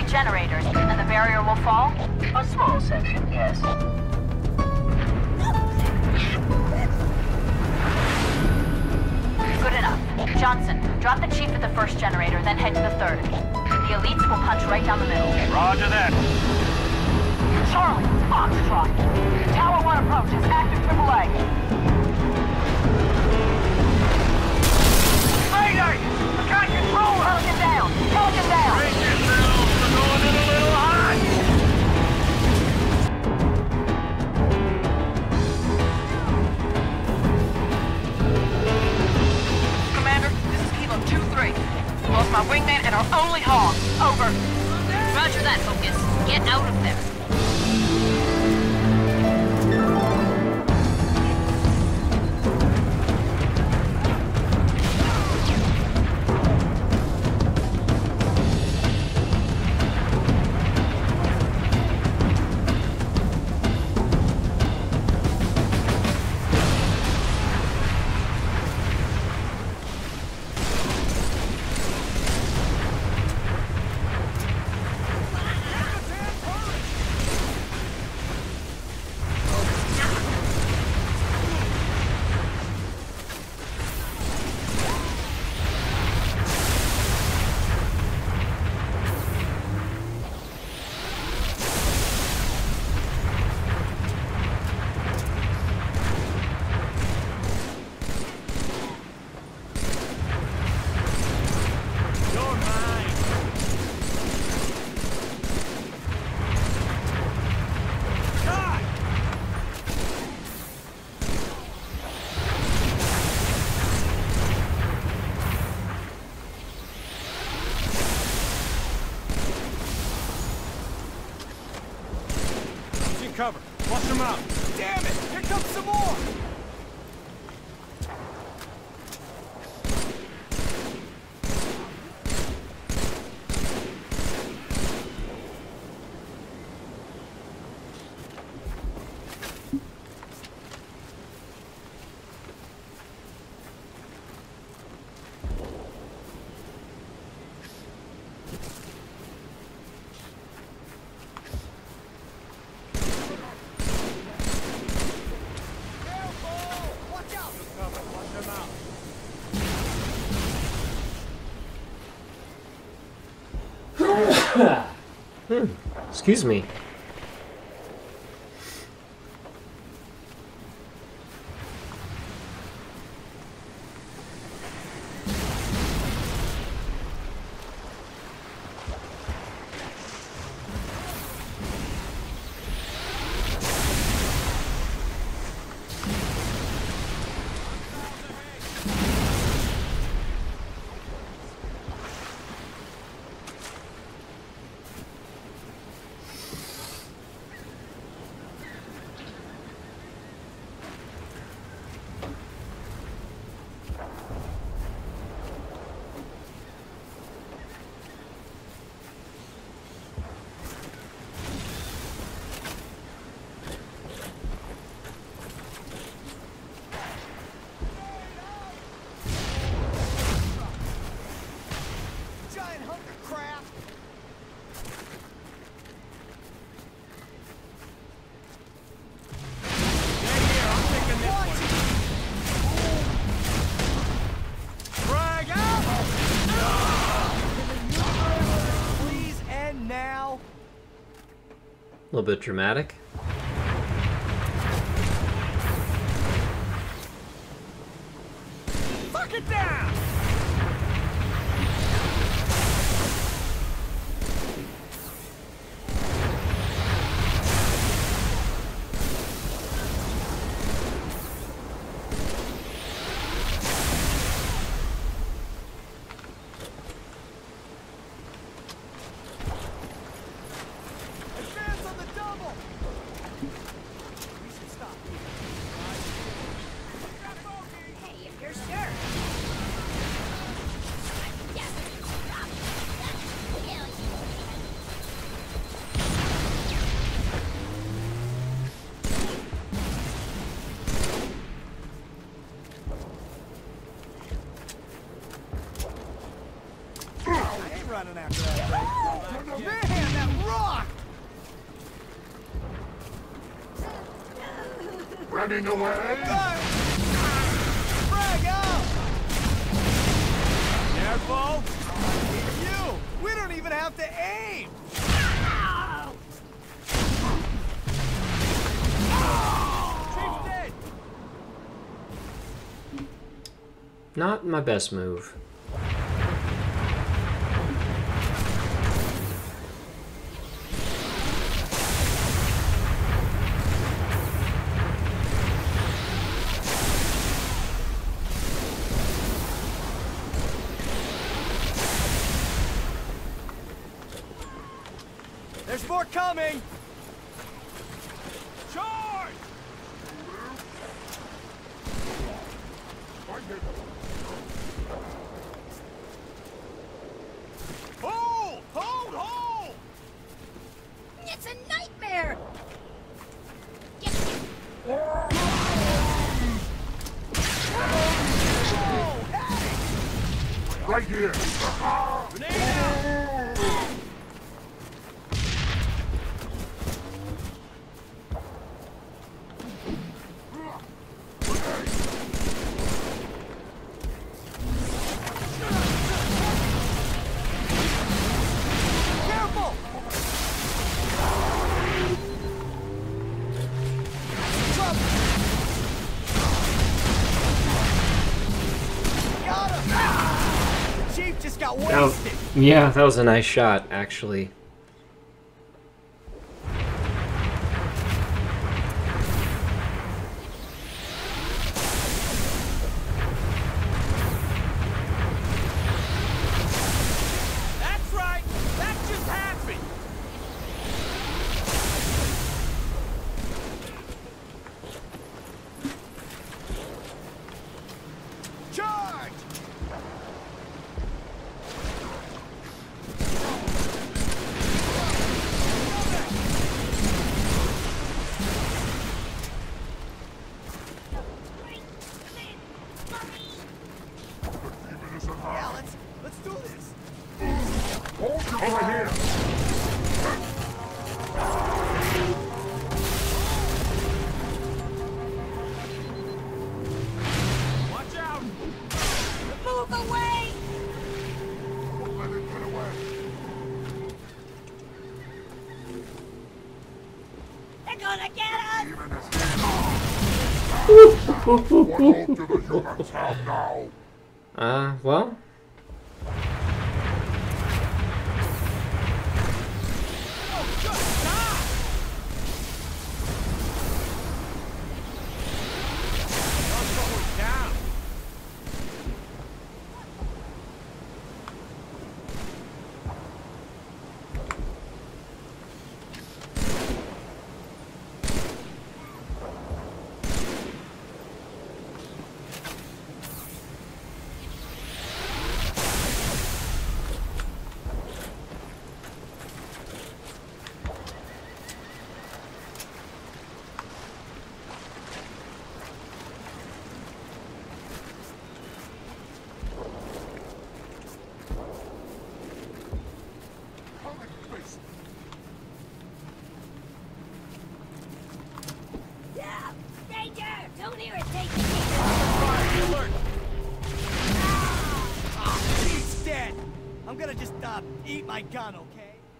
generators, and the barrier will fall? A small section, yes. Good enough. Johnson, drop the chief at the first generator, then head to the third. The elites will punch right down the middle. Roger that. Charlie, Foxtrot. Tower 1 approaches. Active AAA. Mayday! I can't control her! Pelican down! Pelican down! Brace yourselves, we're going in a little hot! Commander, this is Kilo 2-3. Lost my wingman and our only hog. Over. Roger that, Focus. Get out of there. Cover. Flush them out. Damn it! Here comes some more! Excuse me. A little bit dramatic. Fuck it down! running after that thing. Man, that rock! Running away? Frag out! Careful! You! We don't even have to aim! Chief's dead! Not my best move. There's more coming! Charge! Hold! Hold! Hold! It's a nightmare! Oh, hey! Right here! Grenade out! Careful! Trouble! Got him! The Chief just got wasted! Yeah, that was a nice shot, actually. That's right! That just happened! Charge! Yeah, let's do this! Over here! Watch out! Move away! Don't let it get away! They're gonna get us! Even as what hope do the humans have now? Well, Oh, just stop! You're going down! Yeah! Danger! Don't irritate me! Fire alert! Ah, he's dead! I'm gonna just, eat my gun, okay?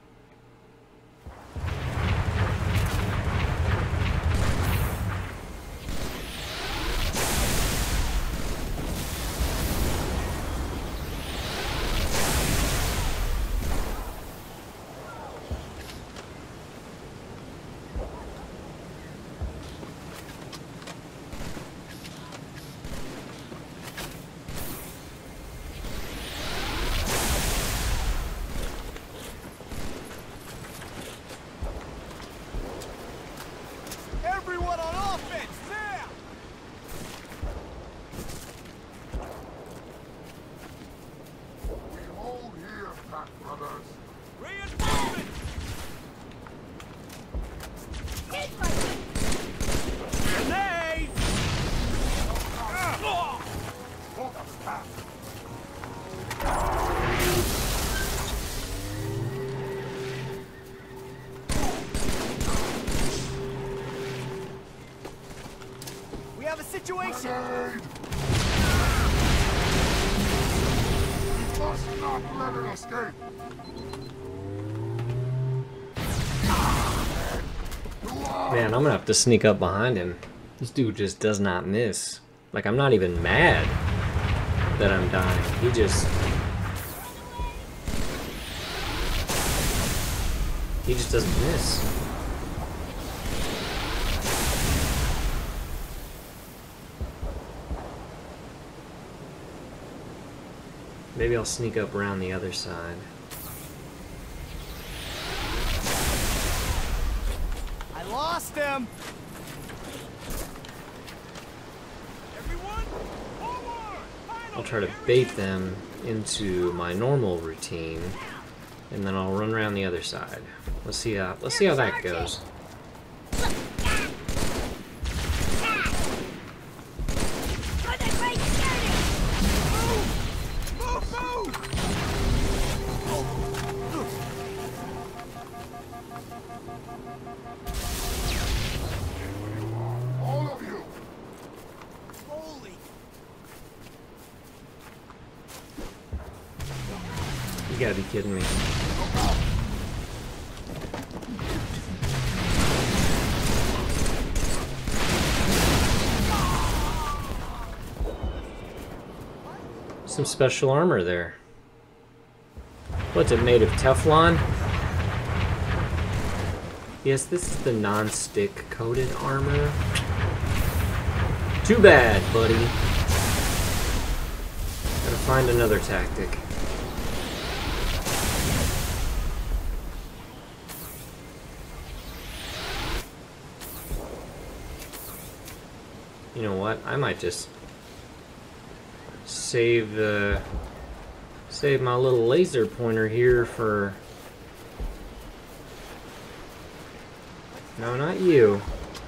Everyone on offense, now! We hold here, Pack Brothers. Reinforcements! Hit my... Grenade! For the pack. situation? Grenade! We must not let it escape! Man, I'm gonna have to sneak up behind him. This dude just does not miss. Like, I'm not even mad that I'm dying. He just doesn't miss. Maybe I'll sneak up around the other side. I lost him. Everyone, forward! I'll try to bait them into my normal routine, and then I'll run around the other side. Let's see how that goes. All of you! Holy! You gotta be kidding me. Some special armor there. What's it made of? Teflon? Yes, this is the non-stick coated armor. Too bad, buddy. Gotta find another tactic. You know what? I might just save my little laser pointer here for... No, not you.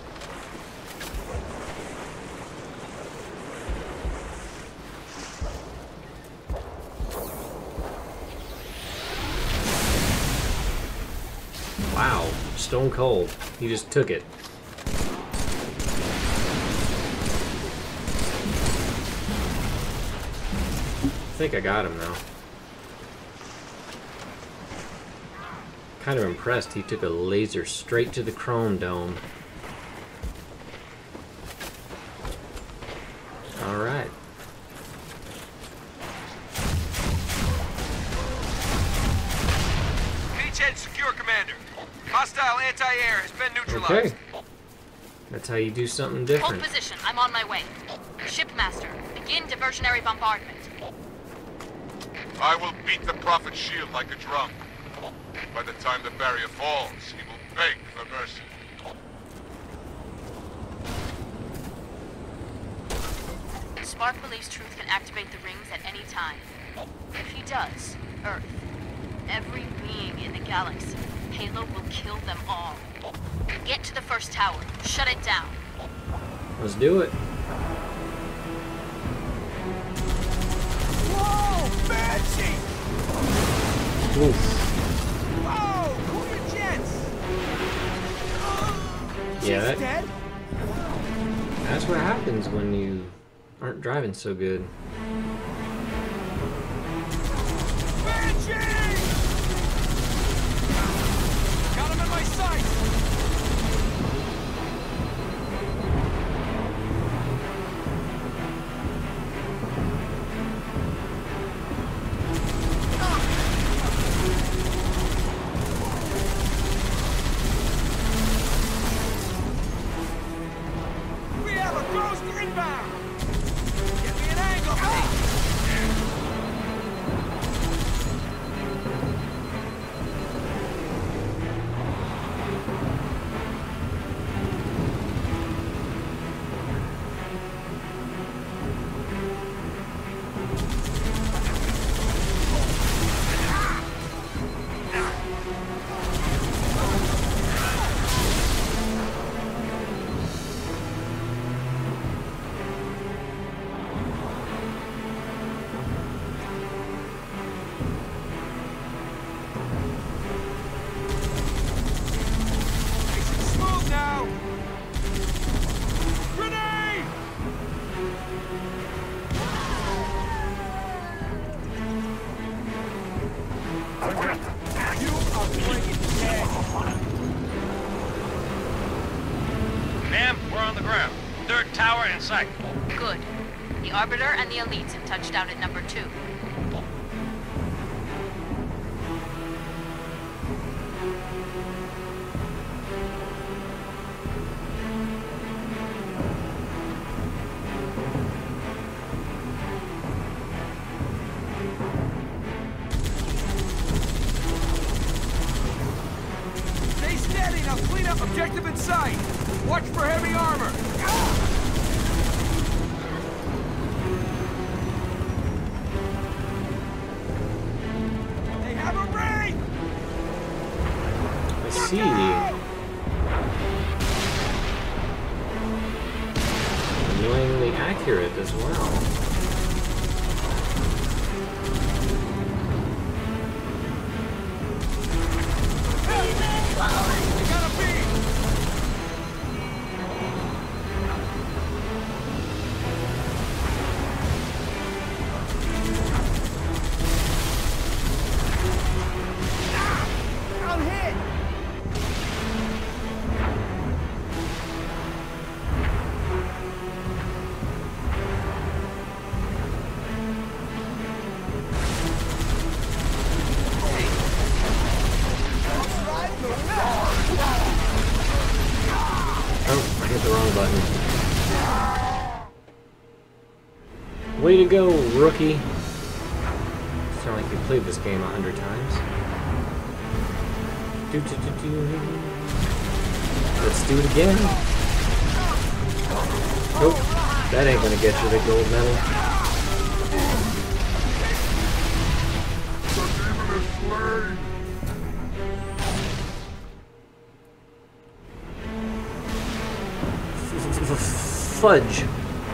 Wow, stone cold. He just took it. I think I got him though. Kind of impressed he took a laser straight to the chrome dome. Alright. Beachhead secure, Commander. Hostile anti-air has been neutralized. Okay. That's how you do something Hold different. position. I'm on my way. Shipmaster, begin diversionary bombardment. I will beat the Prophet's shield like a drum. By the time the barrier falls, he will beg for mercy. Spark believes Truth can activate the rings at any time. If he does, Earth, every being in the galaxy, Halo will kill them all. Get to the first tower. Shut it down. Let's do it. Whoa! Banshee! Oof. Whoa! Cool your jets! Yeah, She's dead? that's what happens when you aren't driving so good. Banshee! Got him in my sight! We have a ghost inbound! Get me an angle! sight. Good. The Arbiter and the Elites have touched down at number 2. Stay steady, now clean up objective in sight. Watch for heavy armor. They have a ring! I see. Annoyingly accurate as well. They got a beam! I'm hit! Oh, I hit the wrong button. Way to go, rookie. Sound like you played this game 100 times. Let's do it again. Nope, that ain't gonna get you the gold medal. Fudge.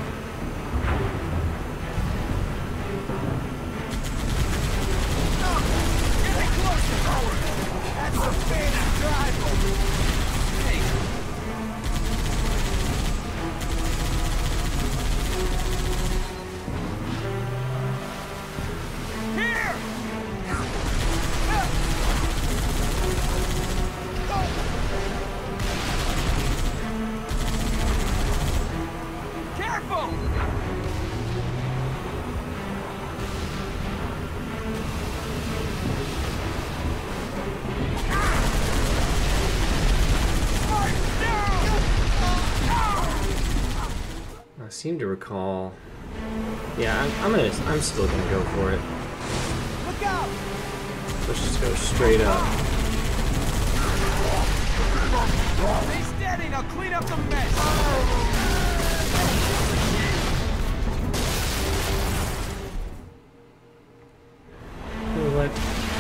I seem to recall. Yeah, I'm still gonna go for it. Look out! Let's just go straight up. Stay steady, now clean up the mess! What?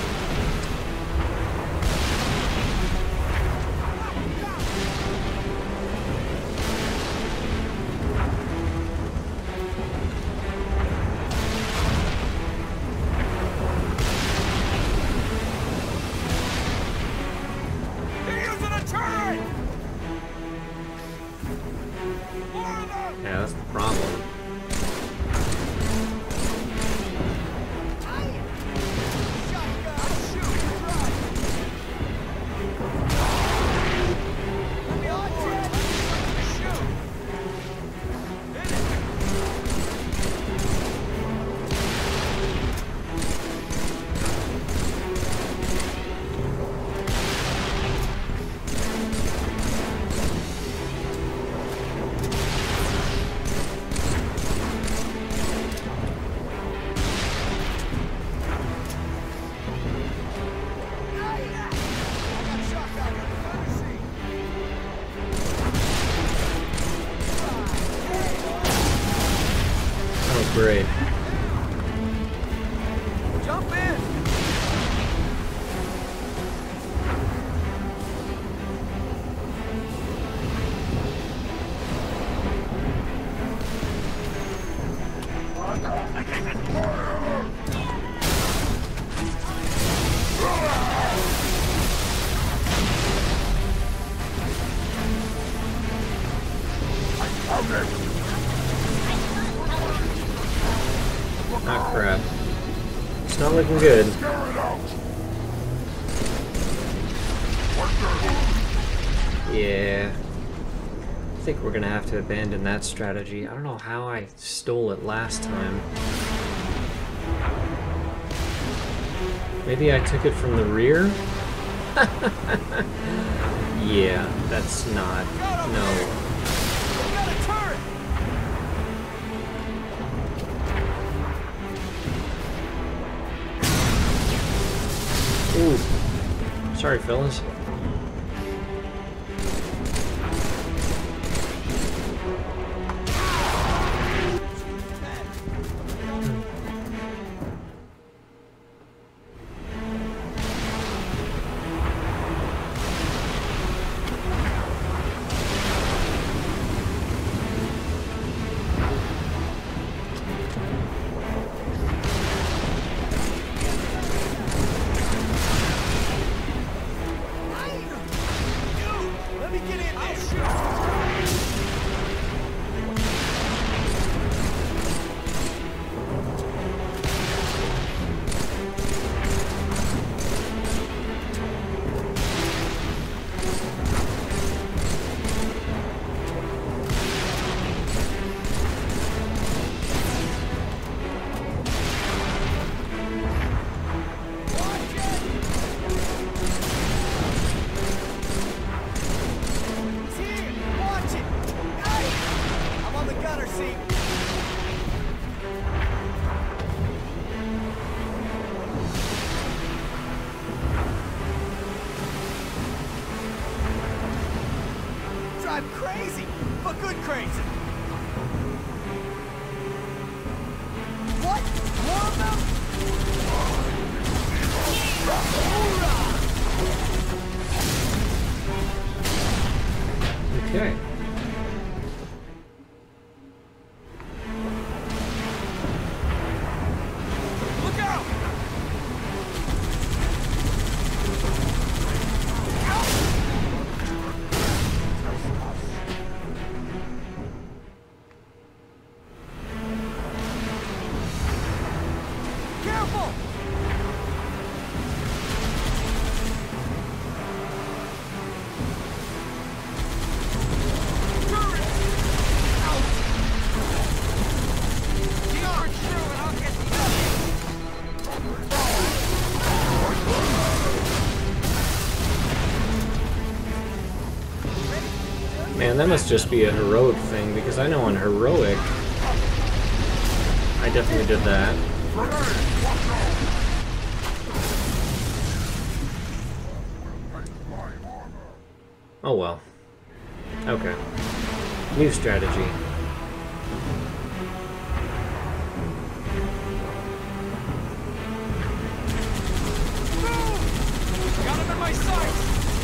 Yeah, that's the problem. Great. Jump in! Ah, crap. It's not looking good. Yeah. think we're gonna have to abandon that strategy. I don't know how I stole it last time. Maybe I took it from the rear? Yeah, that's not... no. Got a turret! Ooh. Sorry, fellas. Let me get in there. I'll shoot. Drive crazy, but good crazy. What? More of them? Okay. Look out! Careful! Man, that must just be a heroic thing, because I know on heroic, I definitely did that. Oh well. Okay. New strategy. Got him in my sights!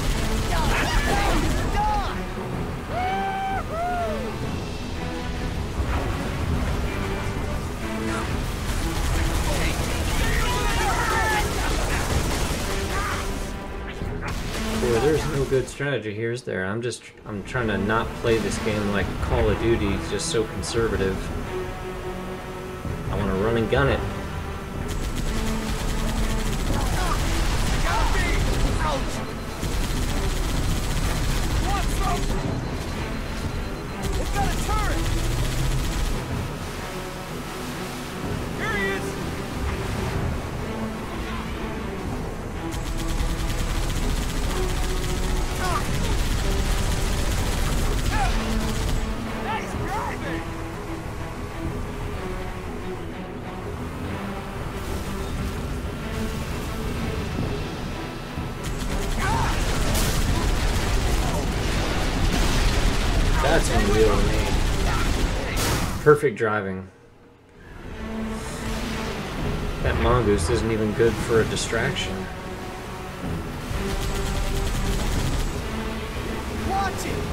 Boy, there's no good strategy here, is there? I'm trying to not play this game like Call of Duty. It's just so conservative. I want to run and gun it. Got me! Ouch! Want some? They've got a turret! Here he is! Nice driving! That's unreal to me. Perfect driving. That mongoose isn't even good for a distraction. Watch it!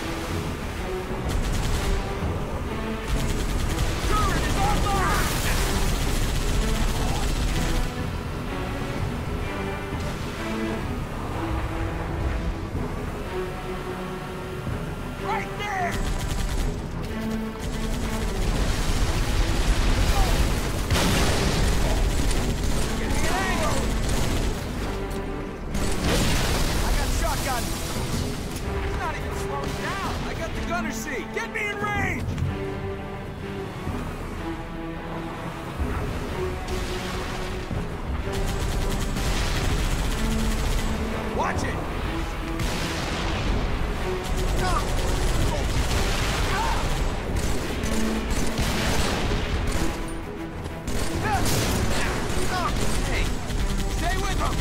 Turret is online! Right there! Give me an angle! I got shotgun! not even slowing down. I got the gunner seat. Get me in range! Watch it! Hey, stay with him!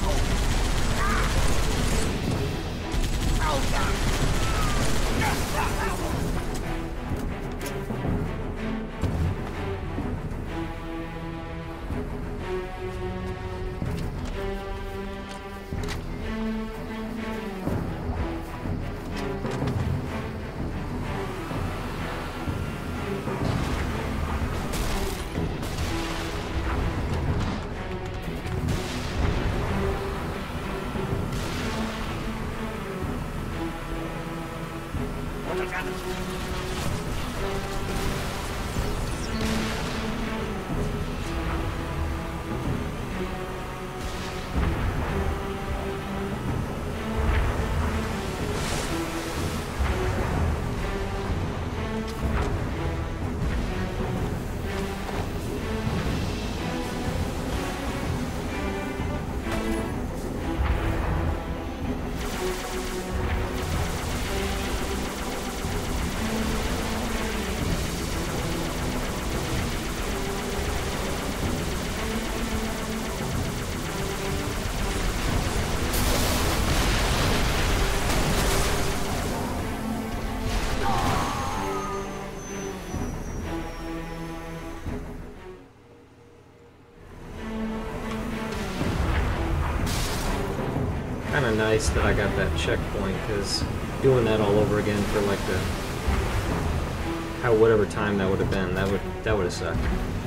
Kind of nice that I got that checkpoint, because doing that all over again for like the whatever time that would have been, that would have sucked.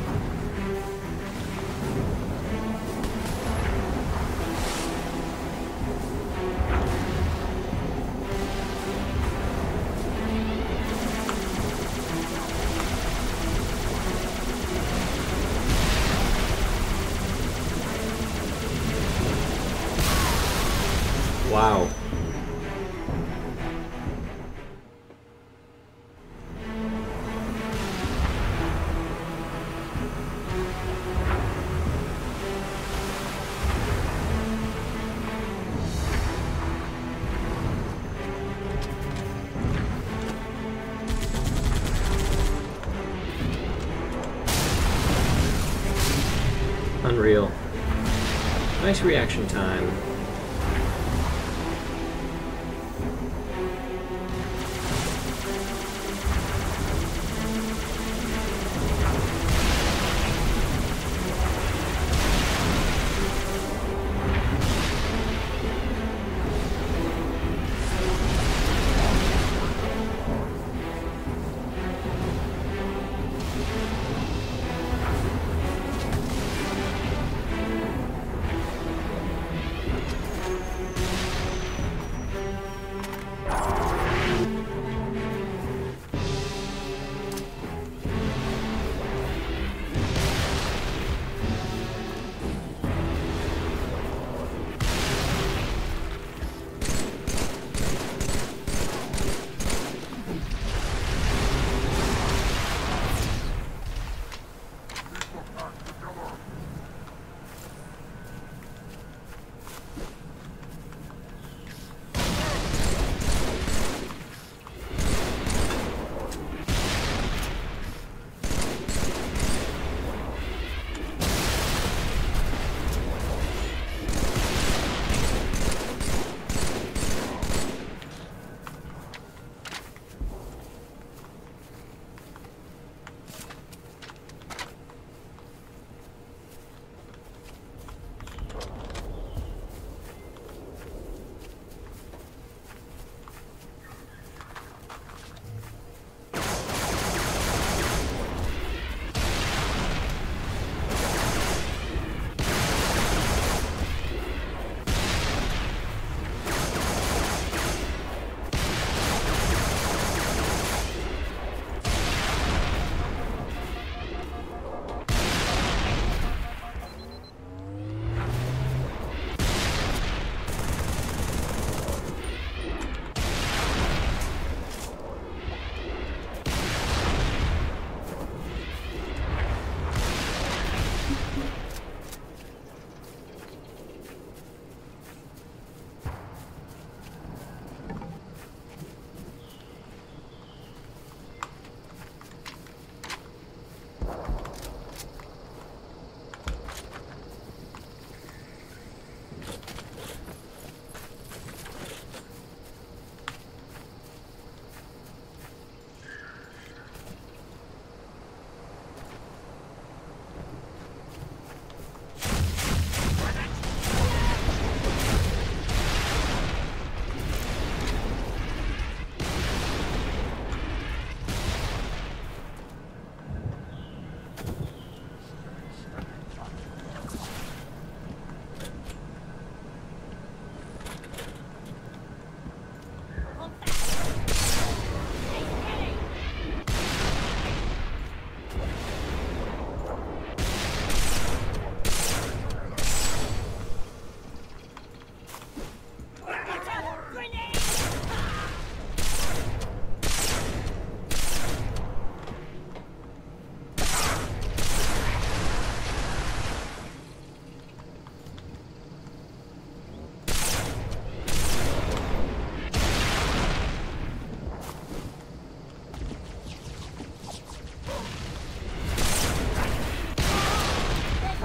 Wow. Unreal. Nice reaction time.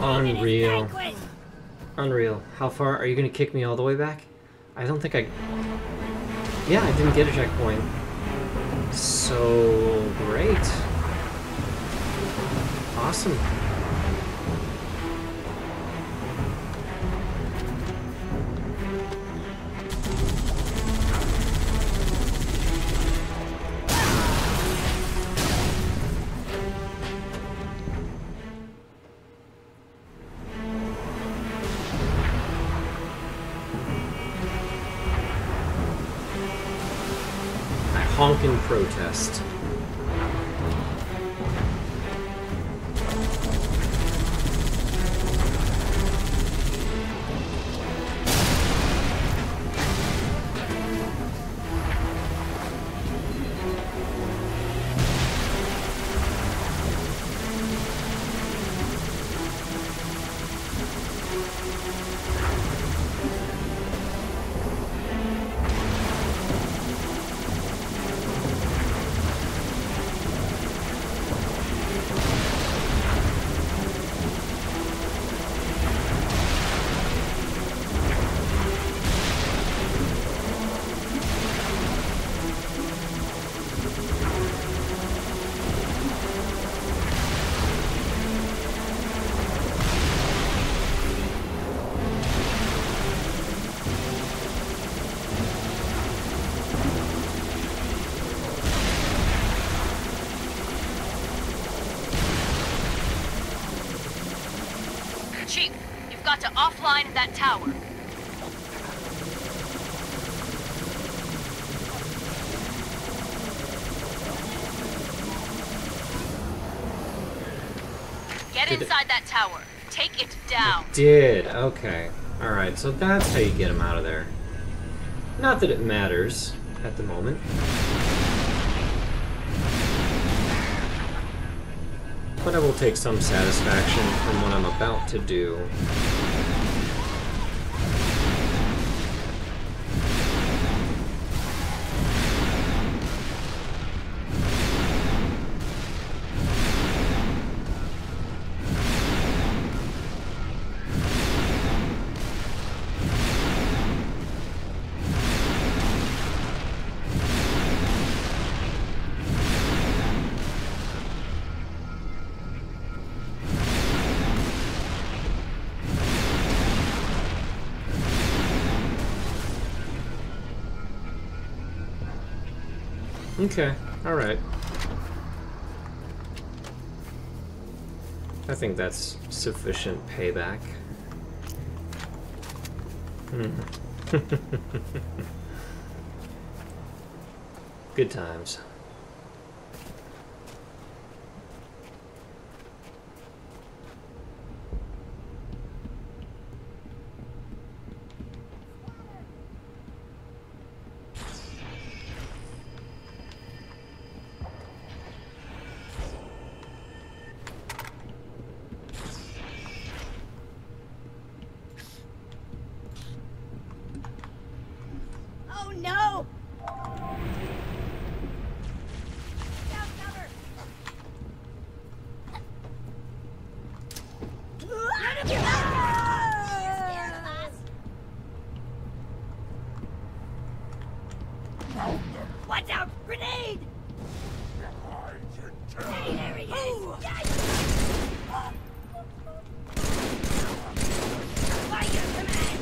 Unreal. Unreal. How far? Are you going to kick me all the way back? I don't think I... Yeah, I didn't get a checkpoint. So... great. Awesome. Honk in protest. Chief, you've got to offline that tower. Get inside that tower. Take it down. Did. Okay. Alright, so that's how you get him out of there. Not that it matters at the moment. But I will take some satisfaction from what I'm about to do. Okay, alright. I think that's sufficient payback. Good times. Oh no! Down cover! Watch out! Grenade! Hey, there he is! By your command!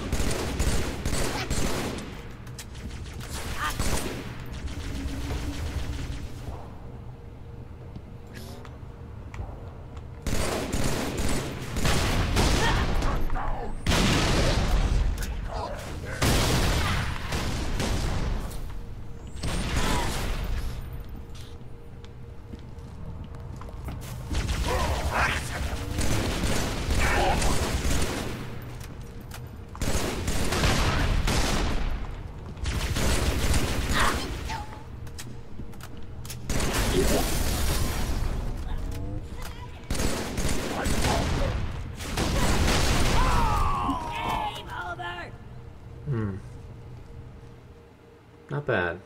Not bad.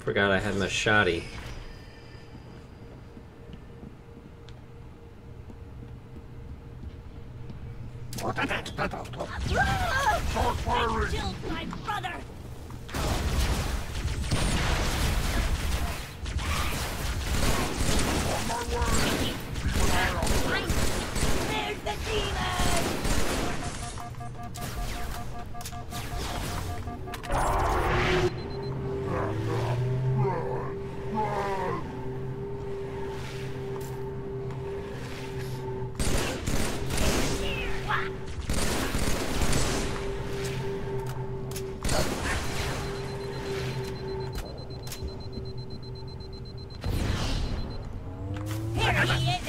Forgot I had machete. I killed my brother! There's the demon! Here he is!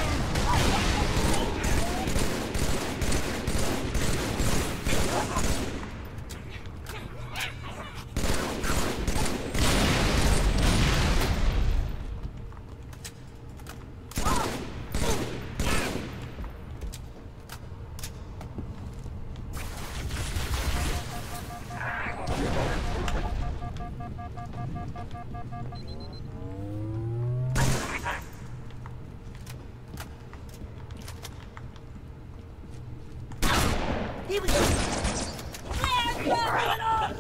Here we go! Flare terminal!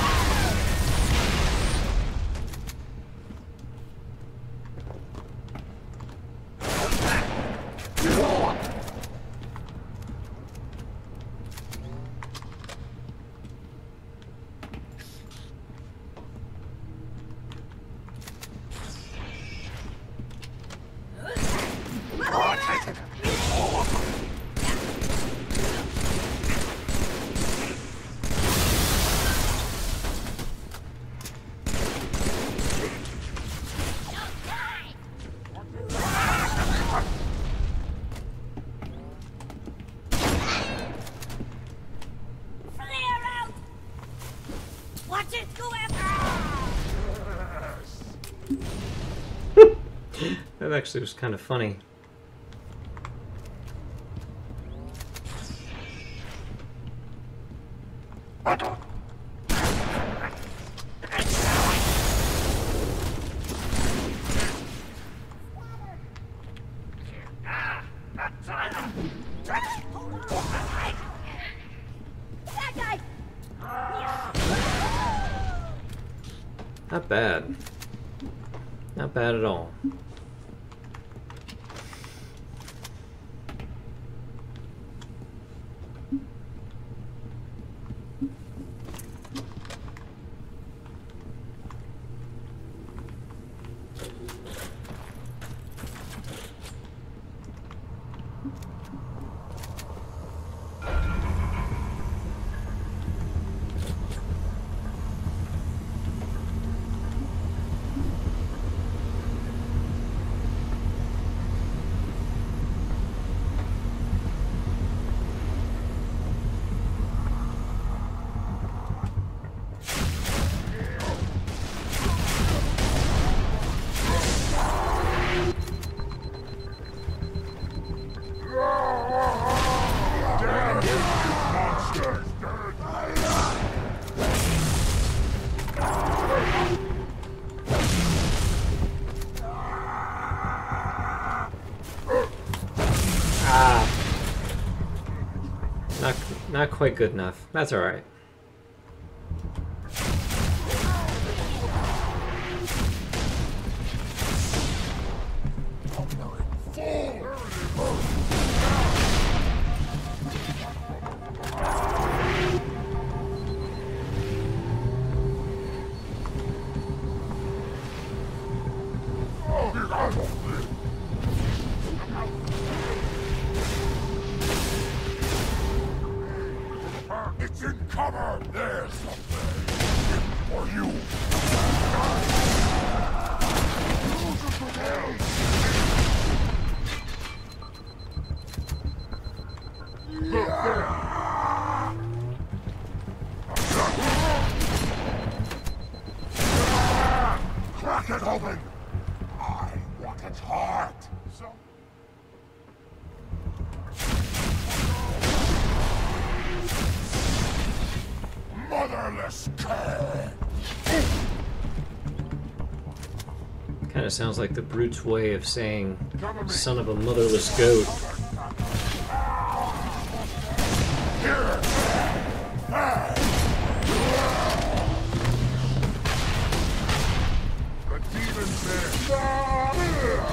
Watch it go after! That actually was kind of funny. That guy! Not bad. Not bad at all. Not quite good enough. That's alright. It's in cover! There's something for you! Crack it open! I want its heart! Motherless cur! Kind of sounds like the Brute's way of saying, son of a motherless goat. The demon's there.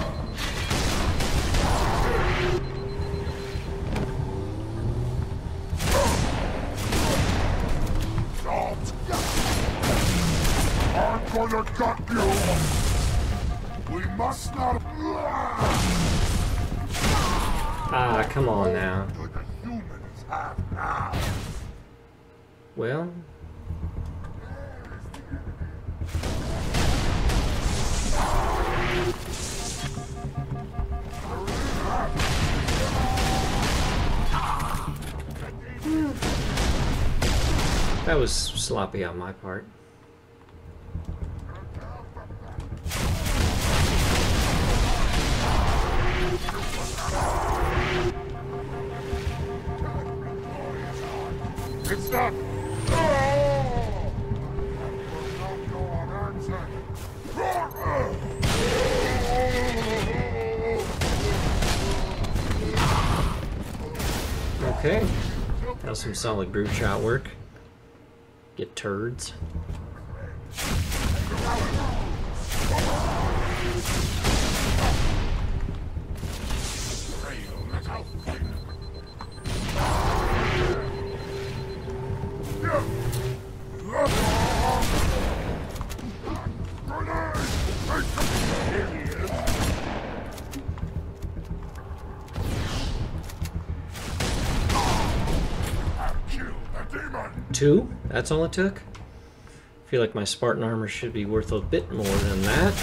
I'm gonna gut you. We must not. Ah, come on now. The humans have now. Well, that was sloppy on my part. It's not. Okay, that was some solid Brute shot work. Get turds. Two? That's all it took? I feel like my Spartan armor should be worth a bit more than that.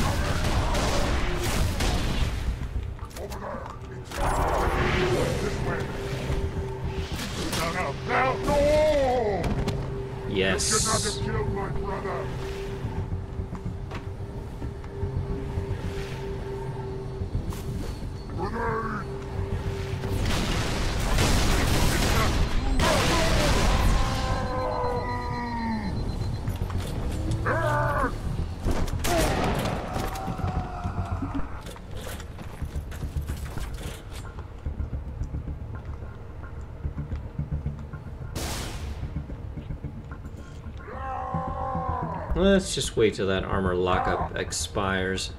Yes. You should not have killed my brother. Grenade! Let's just wait till that armor lockup expires.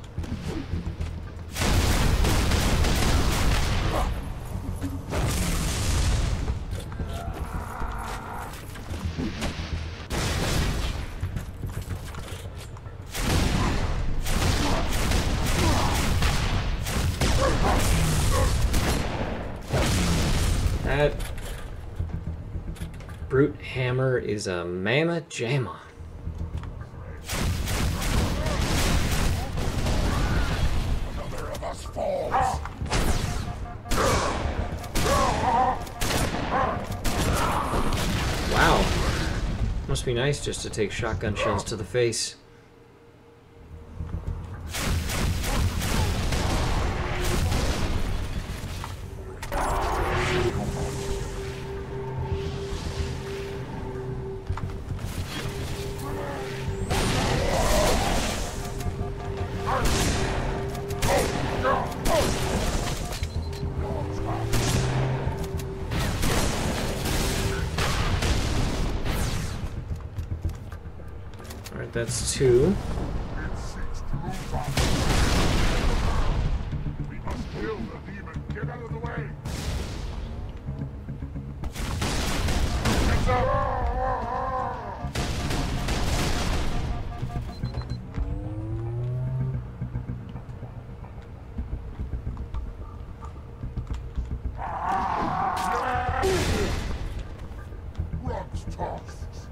That Brute hammer is a mamma jamma. Wow. Must be nice just to take shotgun shells to the face. Alright, that's two. We must kill the demon. Get out of the way. Heads up. Rocks tossed.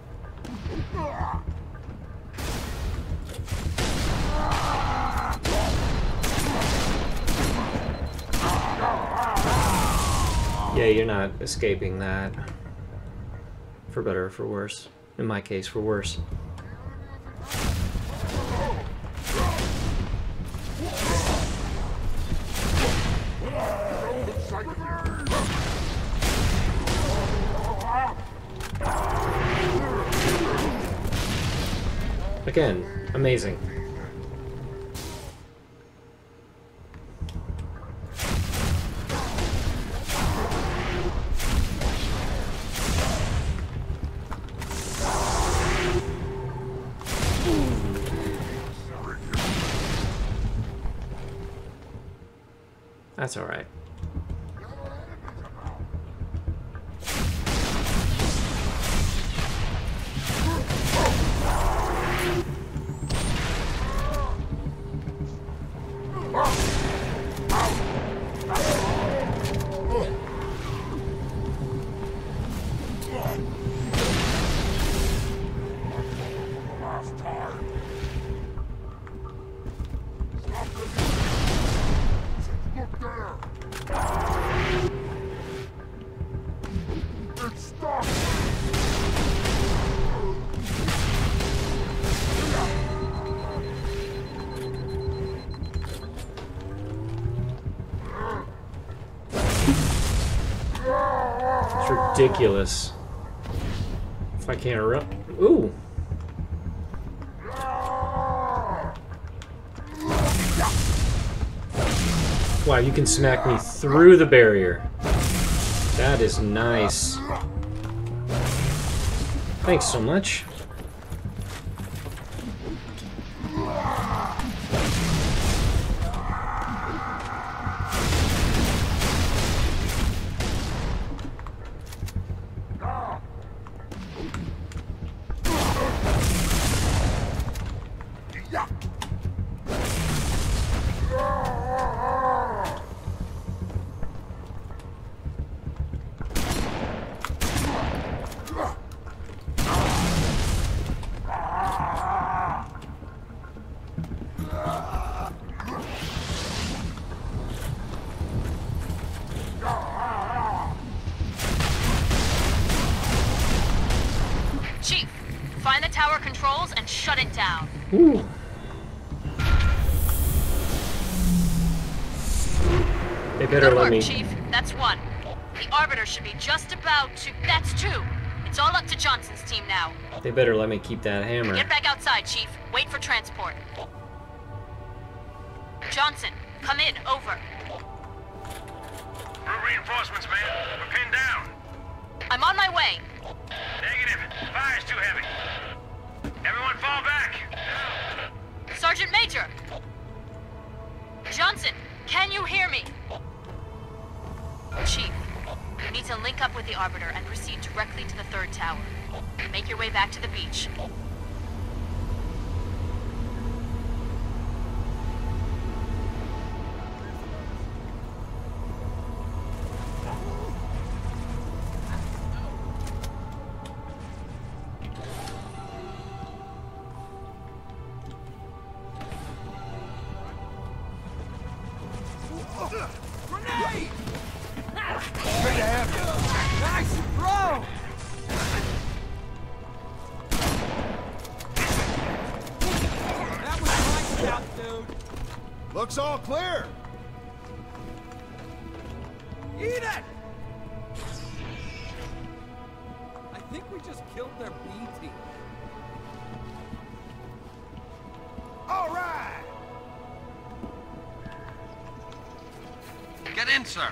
Yeah, you're not escaping that. For better or for worse. In my case, for worse. Again, amazing. That's alright. It's ridiculous. If I can't run. Ooh. Wow, you can smack me through the barrier. That is nice. Thanks so much. Chief, find the tower controls and shut it down. Ooh. They better Good let work, me. Chief. That's one. The Arbiter should be just about to... That's two. It's all up to Johnson's team now. They better let me keep that hammer. Get back outside, Chief. Wait for transport. Johnson, come in. Over. No reinforcements, man. We're pinned down. I'm on my way. Negative. Fire's too heavy. Everyone fall back. Sergeant Major! Johnson, can you hear me? Chief, you need to link up with the Arbiter and proceed directly to the third tower. Make your way back to the beach. Grenade! Straight ahead. Nice throw! That was my scout, dude. Looks all clear. Eat it! I think we just killed their B team. All right. Get in, sir.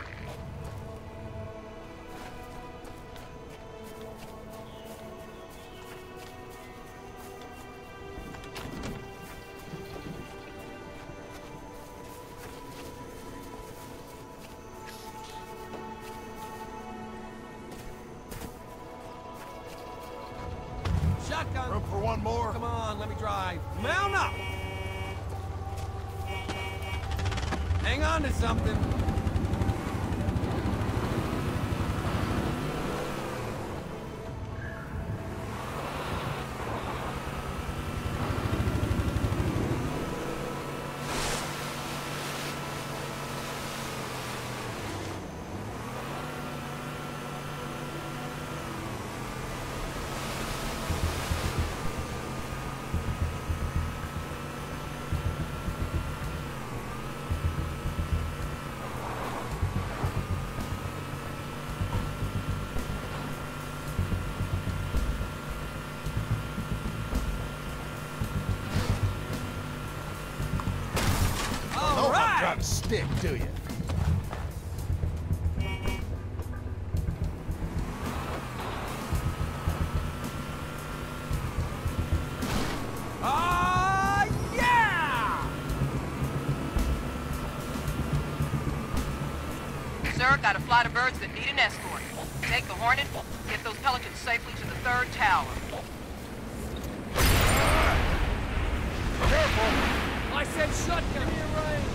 Shotgun. Room for one more. Come on, let me drive. Mount up! Hang on to something. Know how to drive a stick, do you? Ah, yeah! Sir, got a flight of birds that need an escort. Take the Hornet, get those Pelicans safely to the 3rd tower. Careful! I said shut, give me a rain!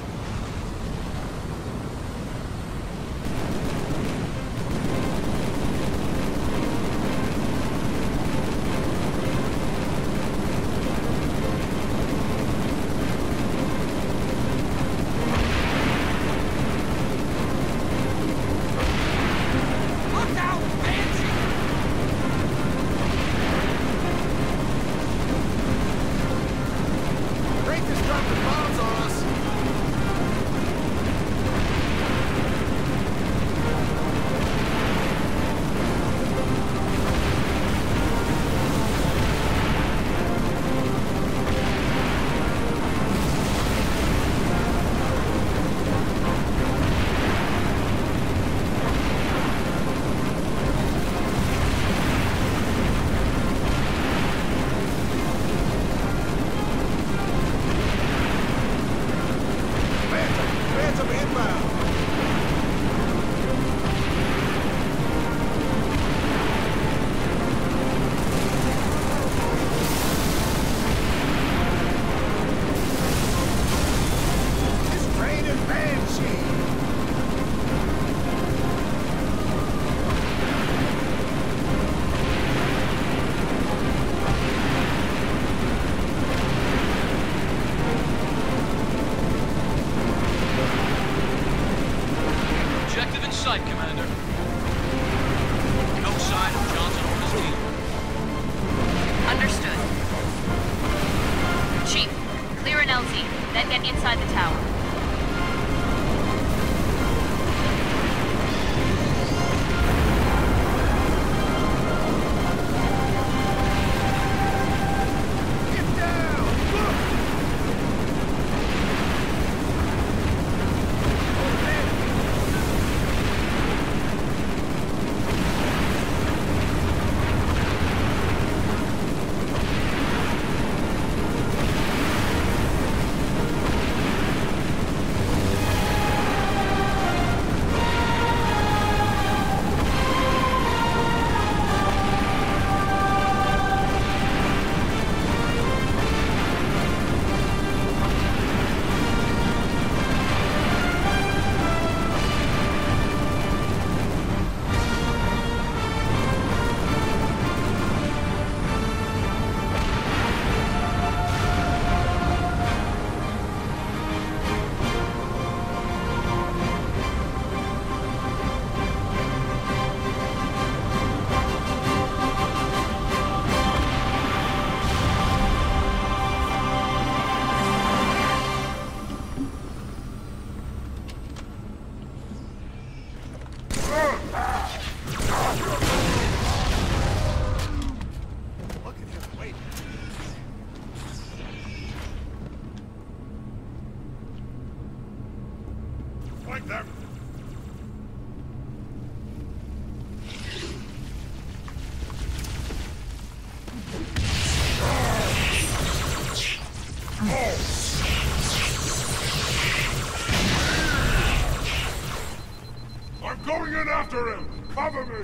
Going in after him! Cover me!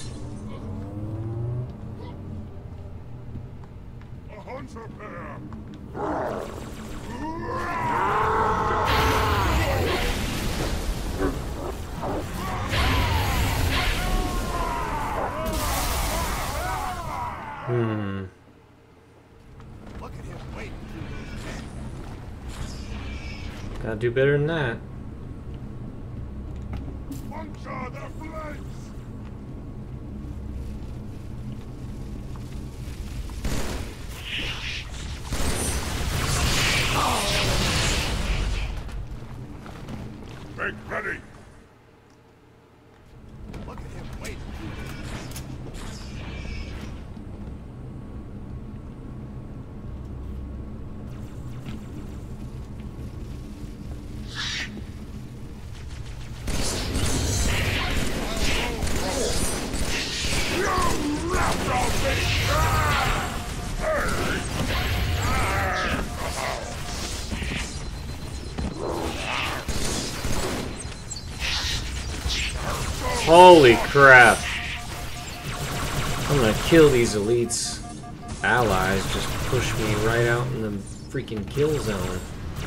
A hunter pair! Look at him, wait. Gotta do better than that. Puncture their flanks! Make ready! Look at him, wait. Holy crap. I'm gonna kill these elites. Allies just push me right out in the freaking kill zone.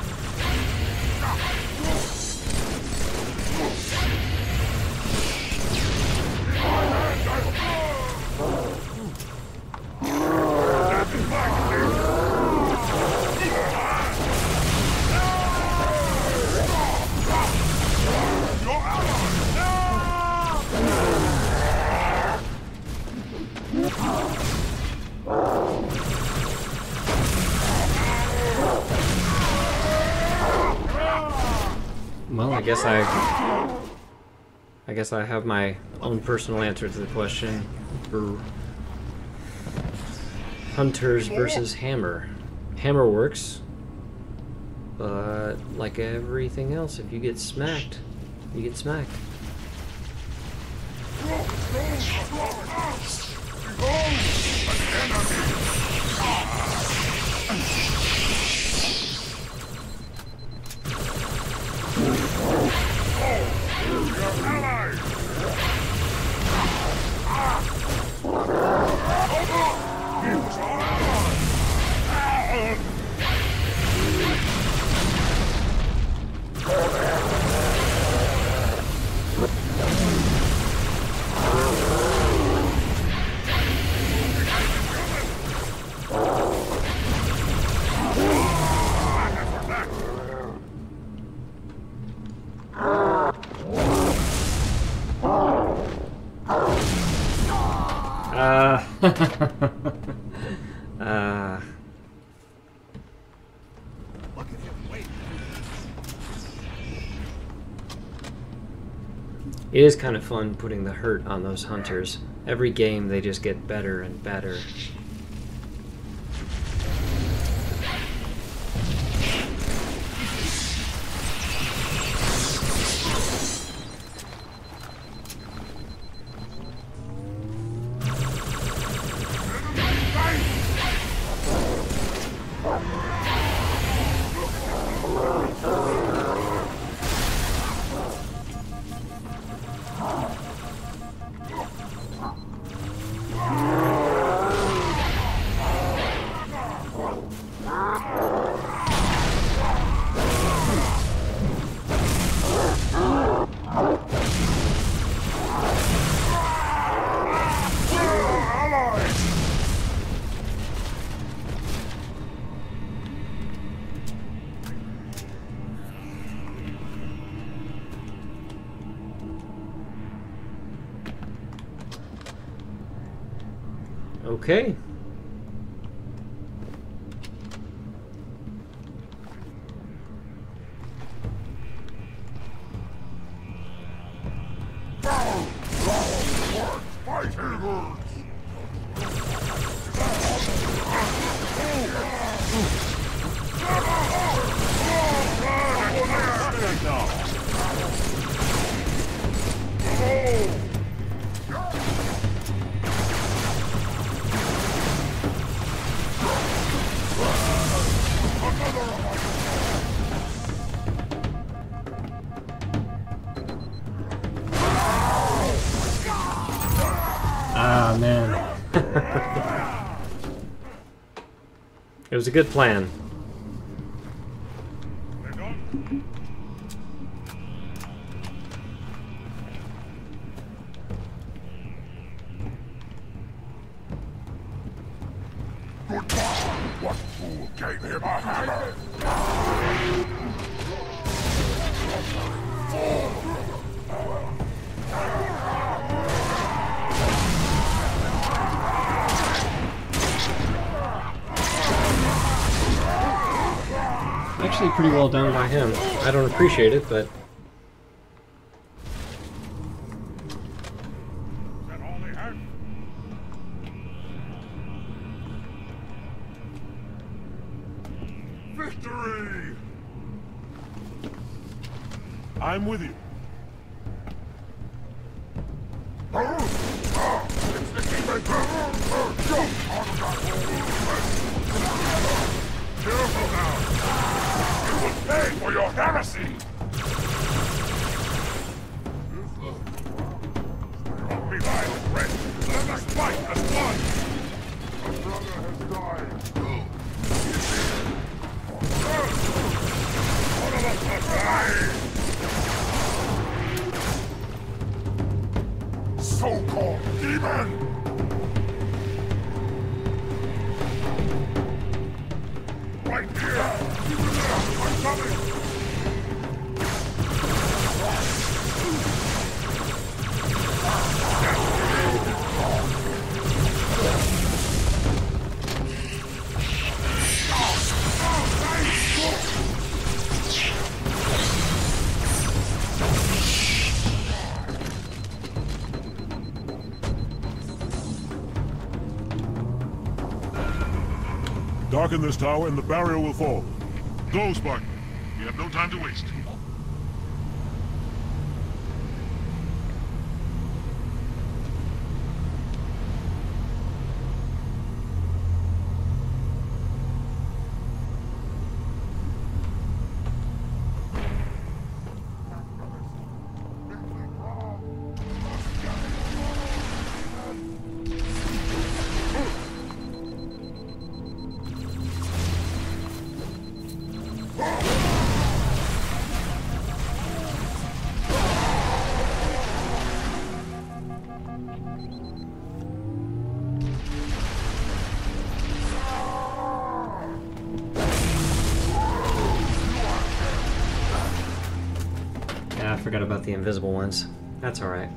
Well, I guess I have my own personal answer to the question for Hunters versus Hammer. Hammer works, but like everything else, if you get smacked, you get smacked. Look at him, wait. It is kind of fun putting the hurt on those hunters. Every game they just get better and better. Okay. Ah, man. It was a good plan. What fool gave him a hammer? Actually pretty well done by him. I don't appreciate it, but... That all they had? Victory! I'm with you. It's the Kingmaker! Careful now! You will pay for your heresy! Darken this tower and the barrier will fall. Go, Spartan. We have no time to waste. Yeah, I forgot about the invisible ones. That's alright.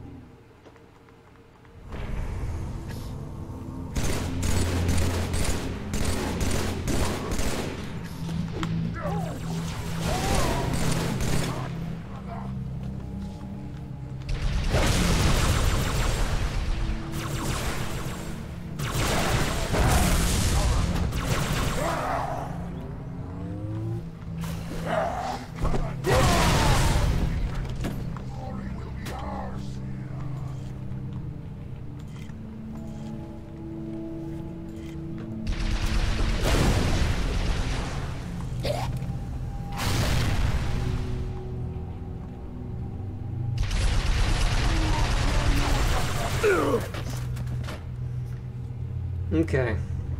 Okay.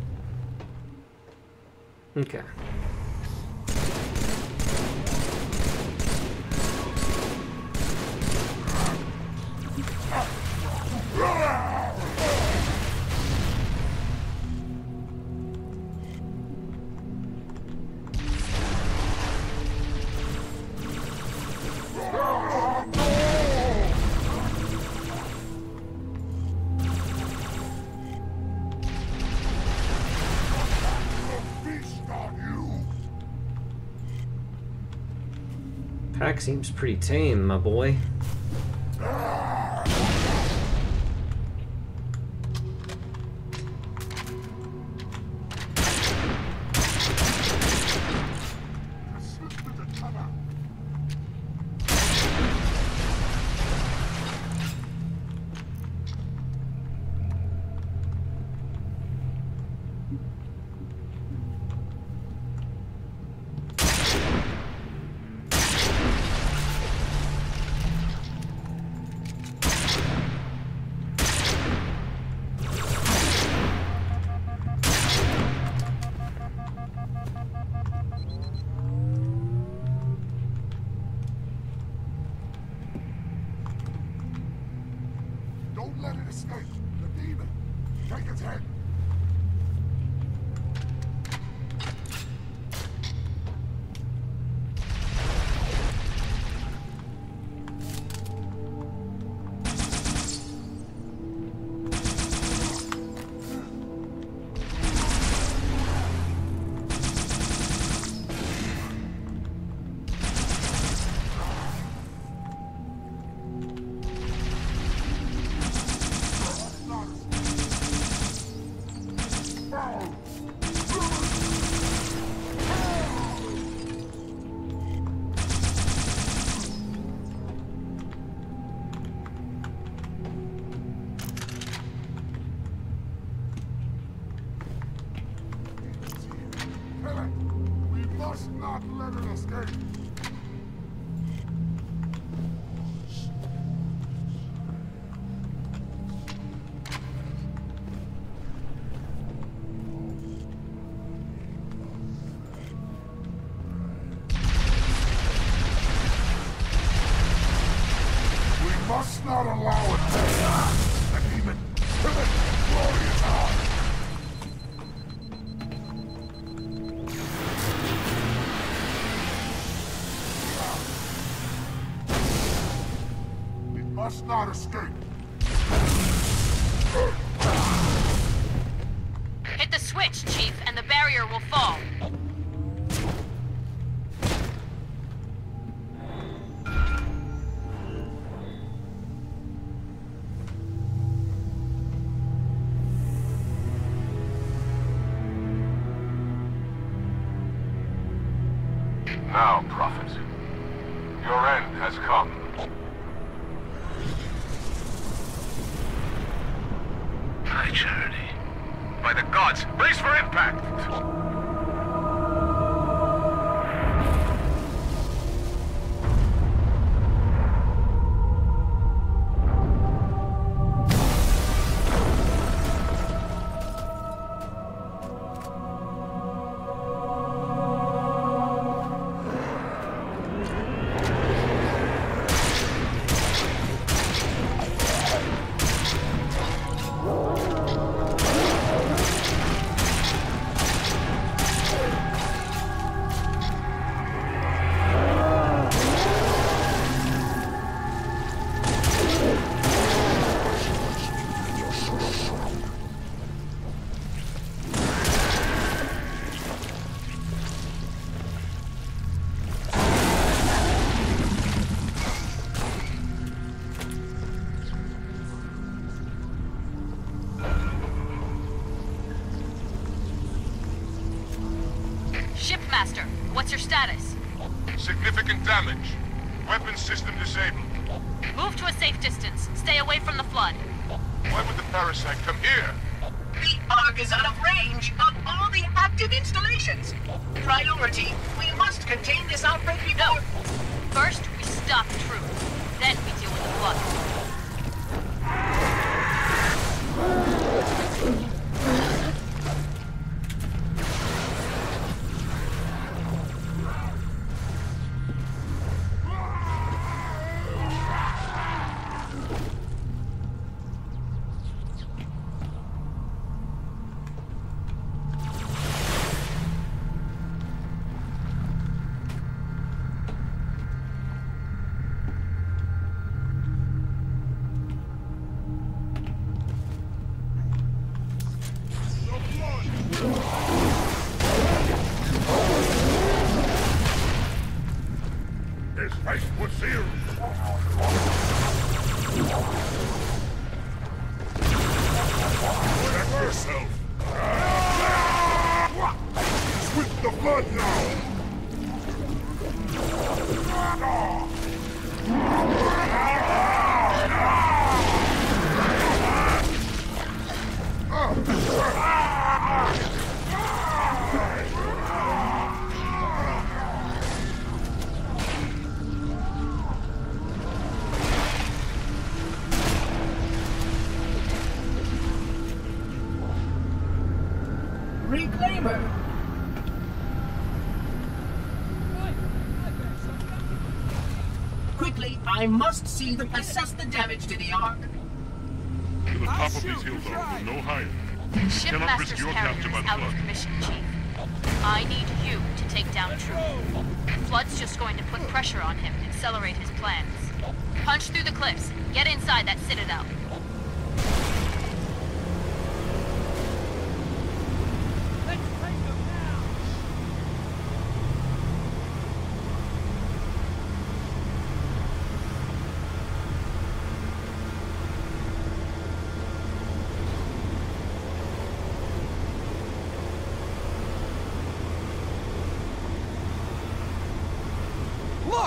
Okay. Pack seems pretty tame, my boy. Don't let it escape. The demon. Take its head. must not let it escape. We must not allow it to the demon. Kill it, glorious heart. Must not escape. Hit the switch, Chief, and the barrier will fall. Now, Prophet, your end has come. High Charity. By the gods, brace for impact! Shipmaster, what's your status? Significant damage. Weapon system disabled. Move to a safe distance. Stay away from the flood. Why would the parasite come here? The Ark is out of range of all the active installations. Priority, we must contain this outbreak before... First, we stop Truth. Then we deal with the flood. This place was sealed. Protect yourself. With the flood now. Reclaimer! Quickly, I must assess the damage to the Ark. To the top of these hills are no higher. Shipmaster's carrier is out of commission, Chief. I need you to take down Truth. Flood's just going to put pressure on him and accelerate his plans. Punch through the cliffs. Get inside that citadel. Look!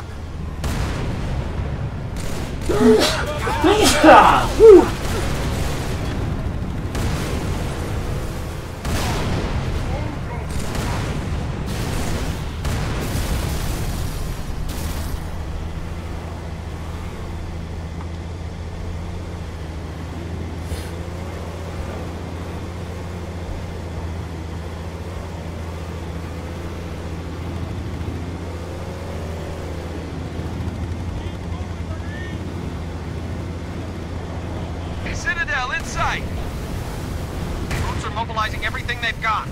Citadel in sight! Troops are mobilizing everything they've got.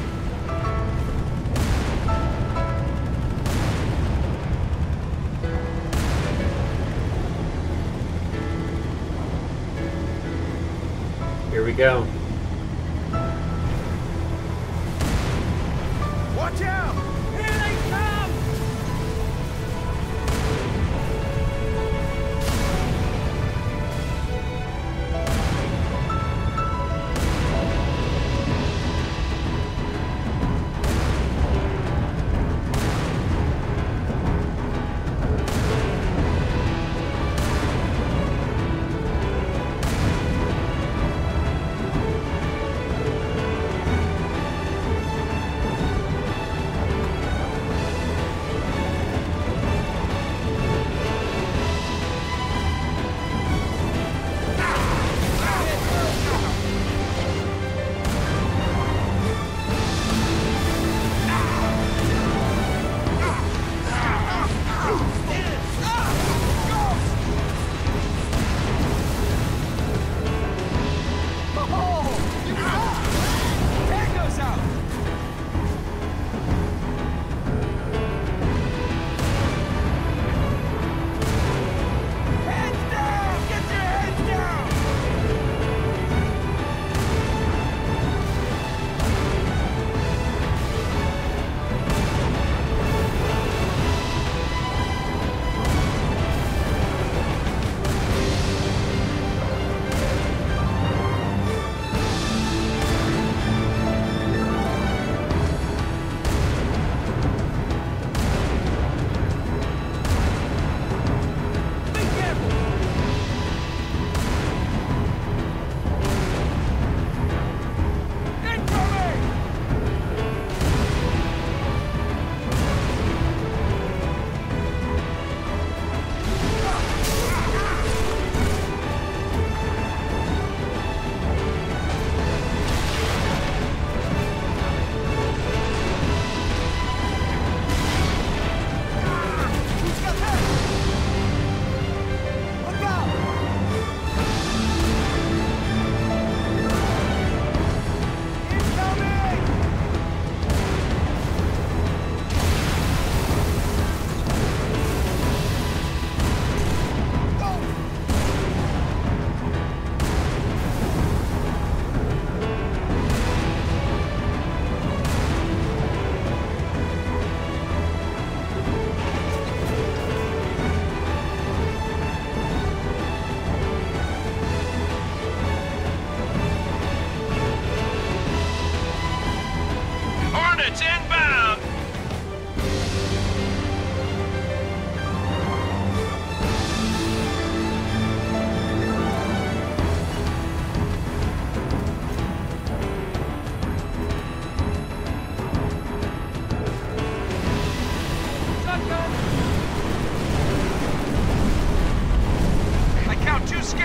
Here we go. Watch out! Here they come!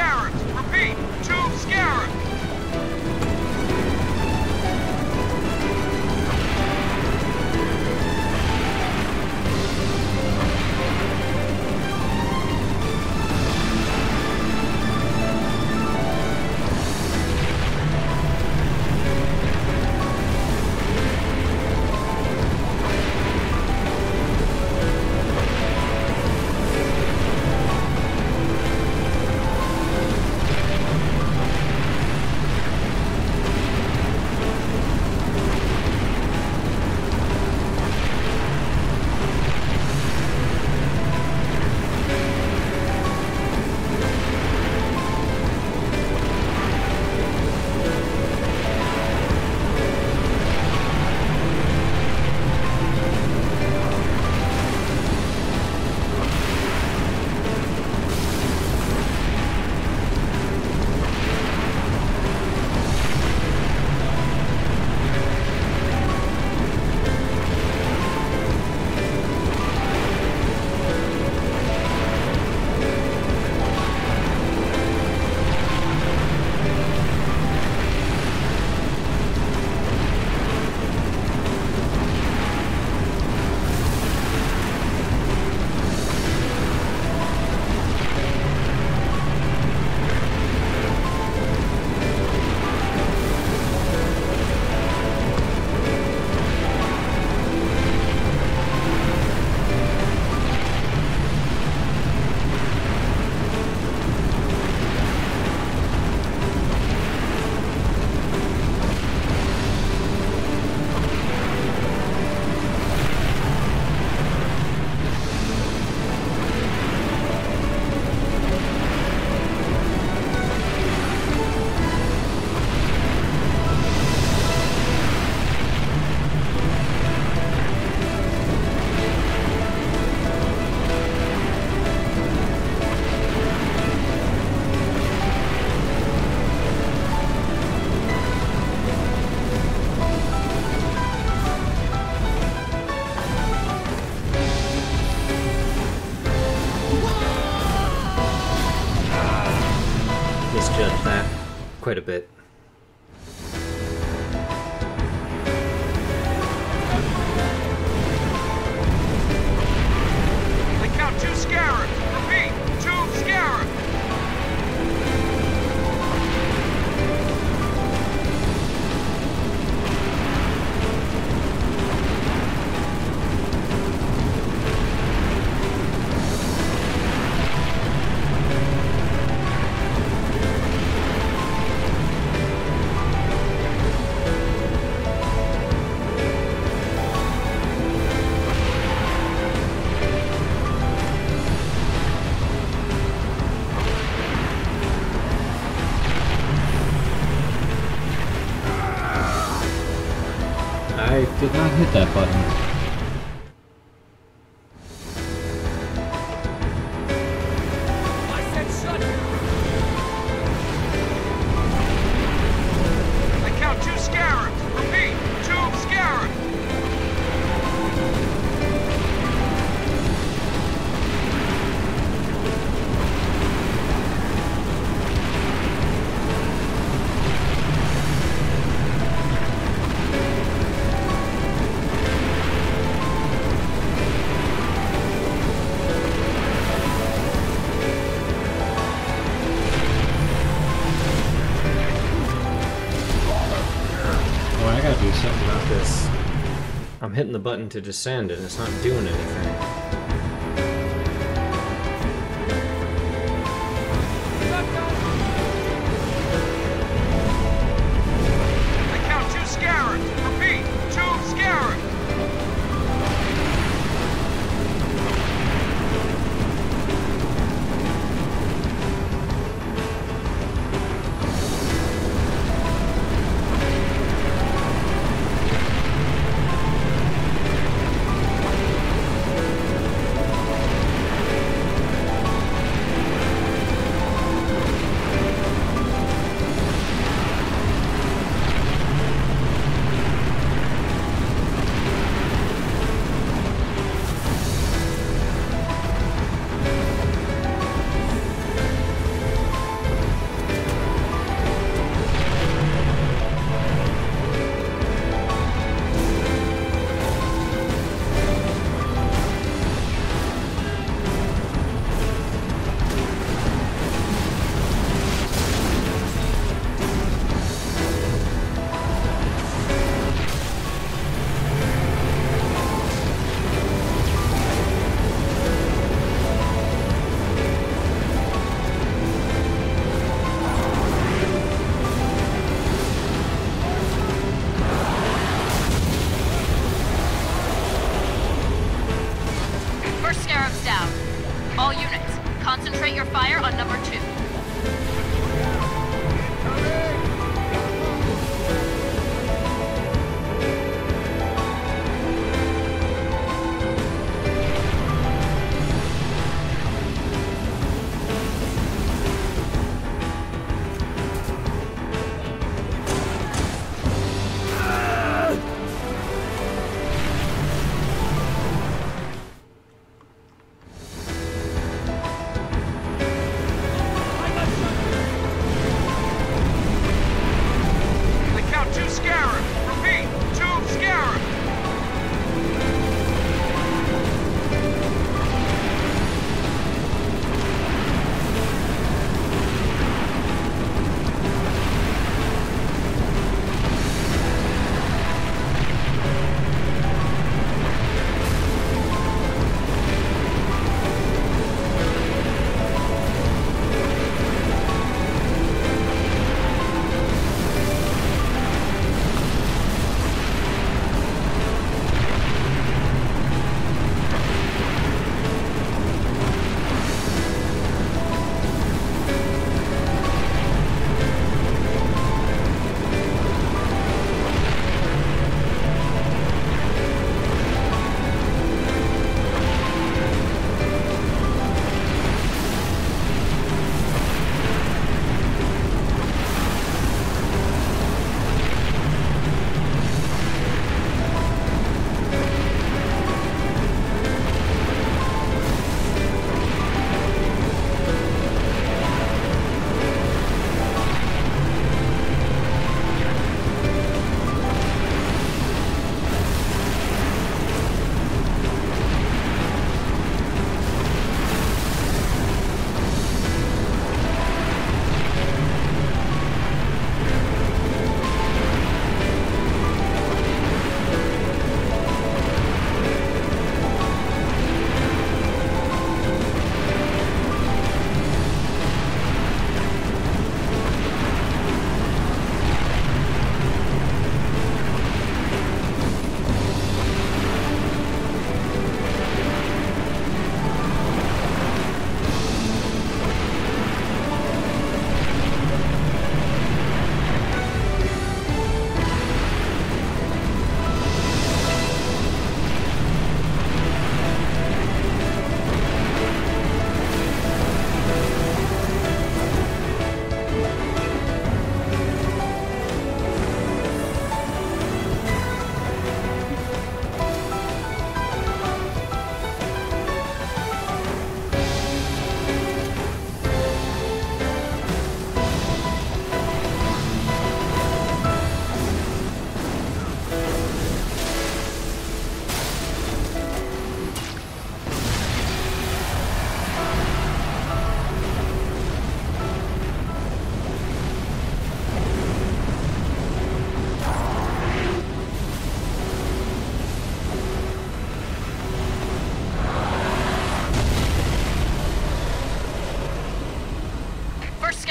scarabs! Repeat, 2 scarabs! Misjudged that quite a bit. They count 2 scarabs! Repeat, 2 scarabs! I did not hit that button. I said shut! I count 2 scarabs! Repeat, 2 scarabs! Oh, I gotta do something About this. I'm hitting the button to descend and it's not doing anything. I count 2 scarabs! Repeat, 2 scarabs!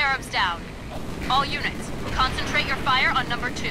Scarabs down. All units, concentrate your fire on number 2.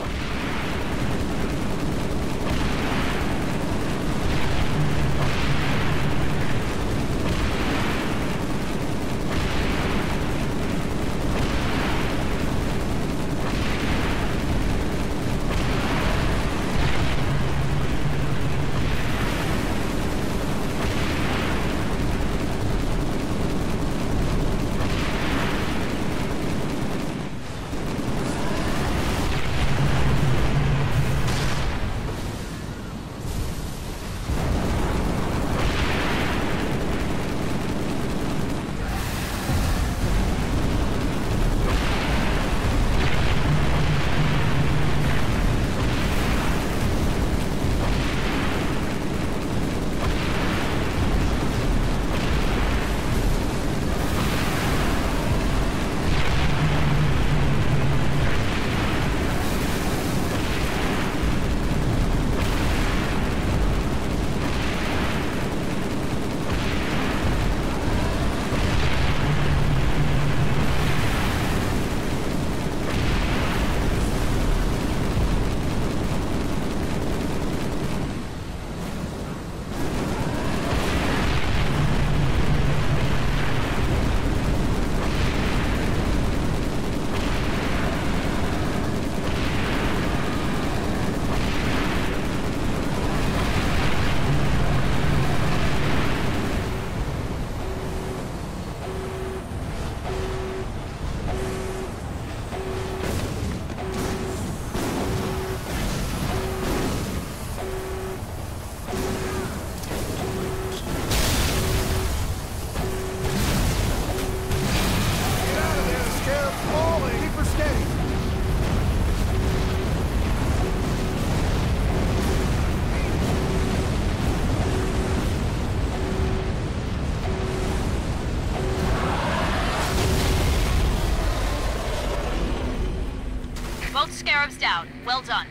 Both Scarabs down. Well done.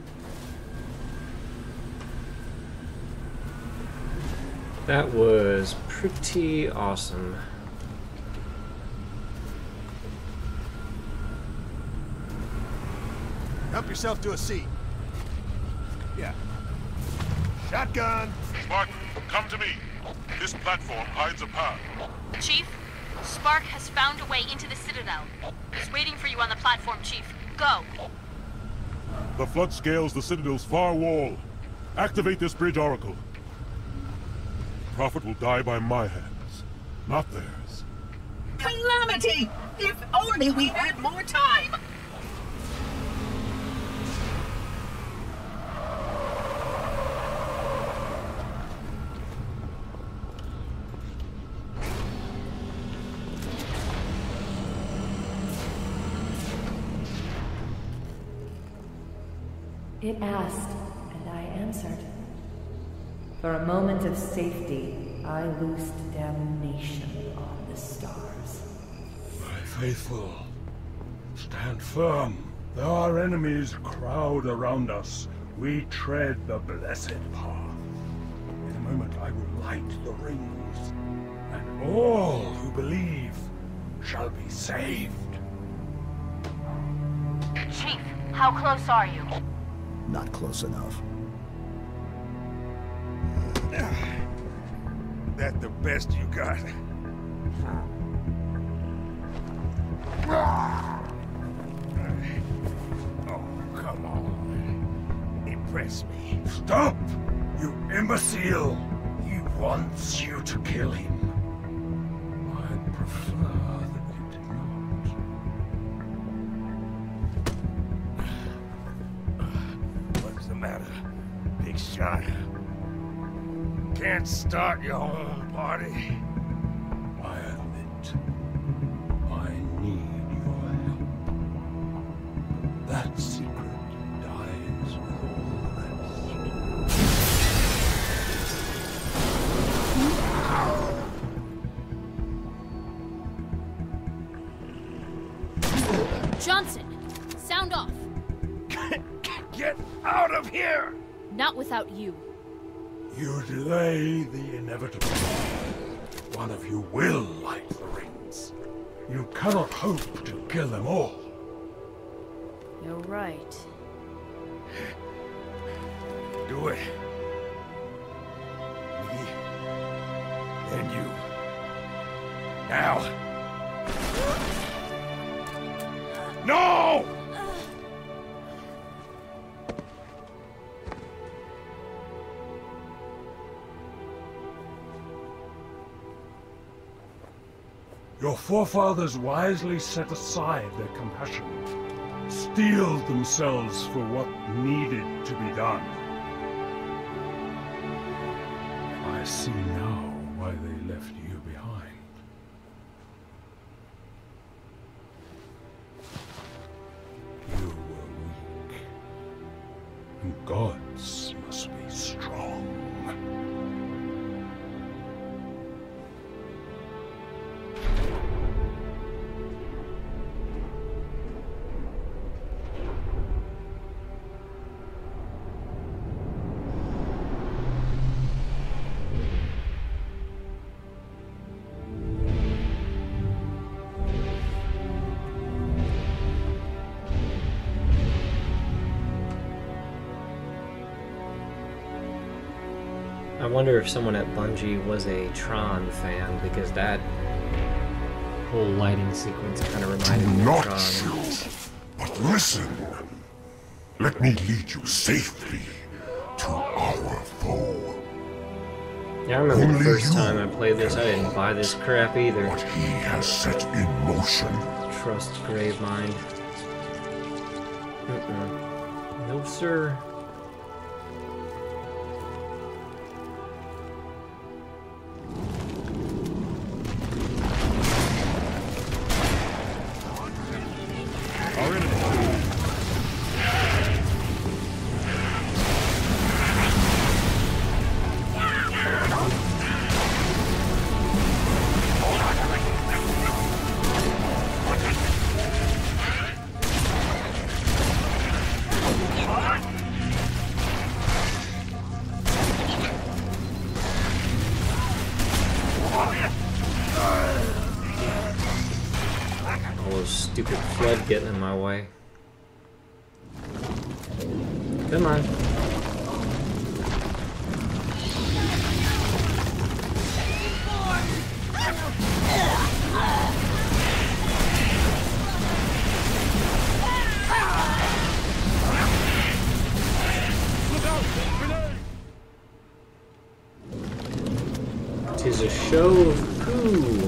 That was pretty awesome. Help yourself to a seat. Yeah. Shotgun. Spartan, come to me. This platform hides a path. Chief, Spark has found a way into the Citadel. He's waiting for you on the platform, Chief. Go. The flood scales the Citadel's far wall. Activate this bridge oracle. Prophet will die by my hands, not theirs. Calamity! If only we had more time! It asked, and I answered. For a moment of safety, I loosed damnation on the stars. My faithful, stand firm. Though our enemies crowd around us, we tread the blessed path. In a moment I will light the rings, and all who believe shall be saved. Chief, how close are you? Not close enough. That the best you got? Oh, come on. Impress me. Stop! You imbecile! He wants you to kill him. I'd prefer that you did not. What's the matter, big shot? Can't start your own party? I admit, I need your help. That secret dies with all the rest. Johnson, sound off. Get out of here! Not without you. You delay the inevitable. One of you will light the rings. You cannot hope to kill them all. You're right. Do it. Me. Then you. Now. No! Your forefathers wisely set aside their compassion, steeled themselves for what needed to be done. I see now why they left you behind. You were weak, and gods must be strong. I wonder if someone at Bungie was a Tron fan, because that whole lighting sequence kind of reminded me of Not Tron. shoot, but listen. Let me lead you safely to our foe. Yeah, I remember Only the first you time I played this, I didn't buy this crap either. What he has set in motion. Trust Gravemind. No, sir. Stupid flood getting in my way. Come on. Tis a show of poo.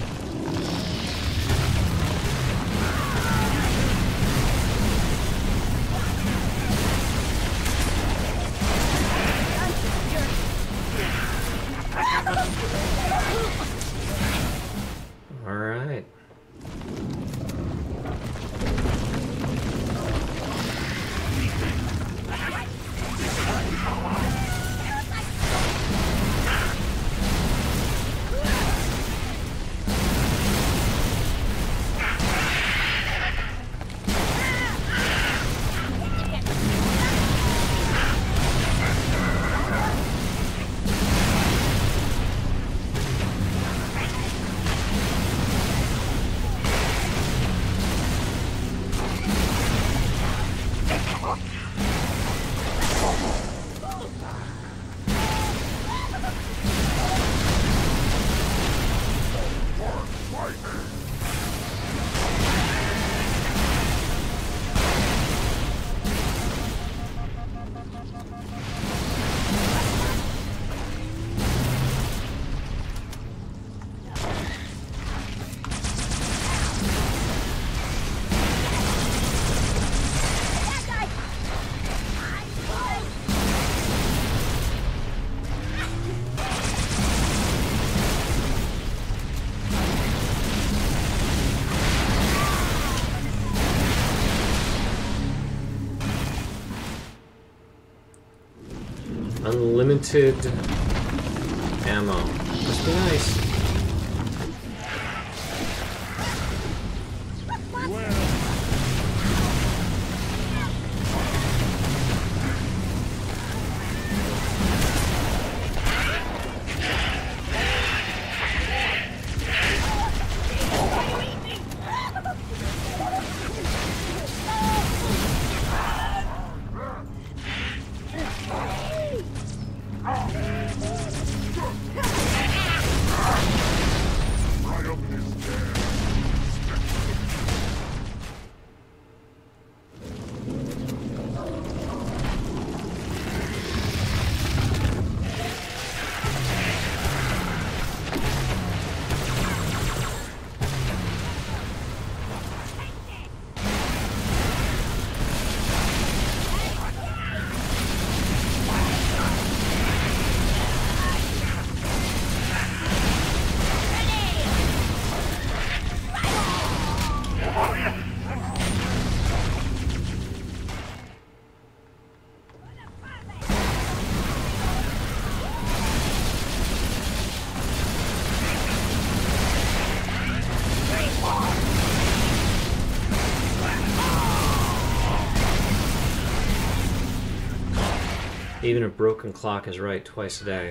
Unlimited ammo. Must be nice. Even a broken clock is right twice a day.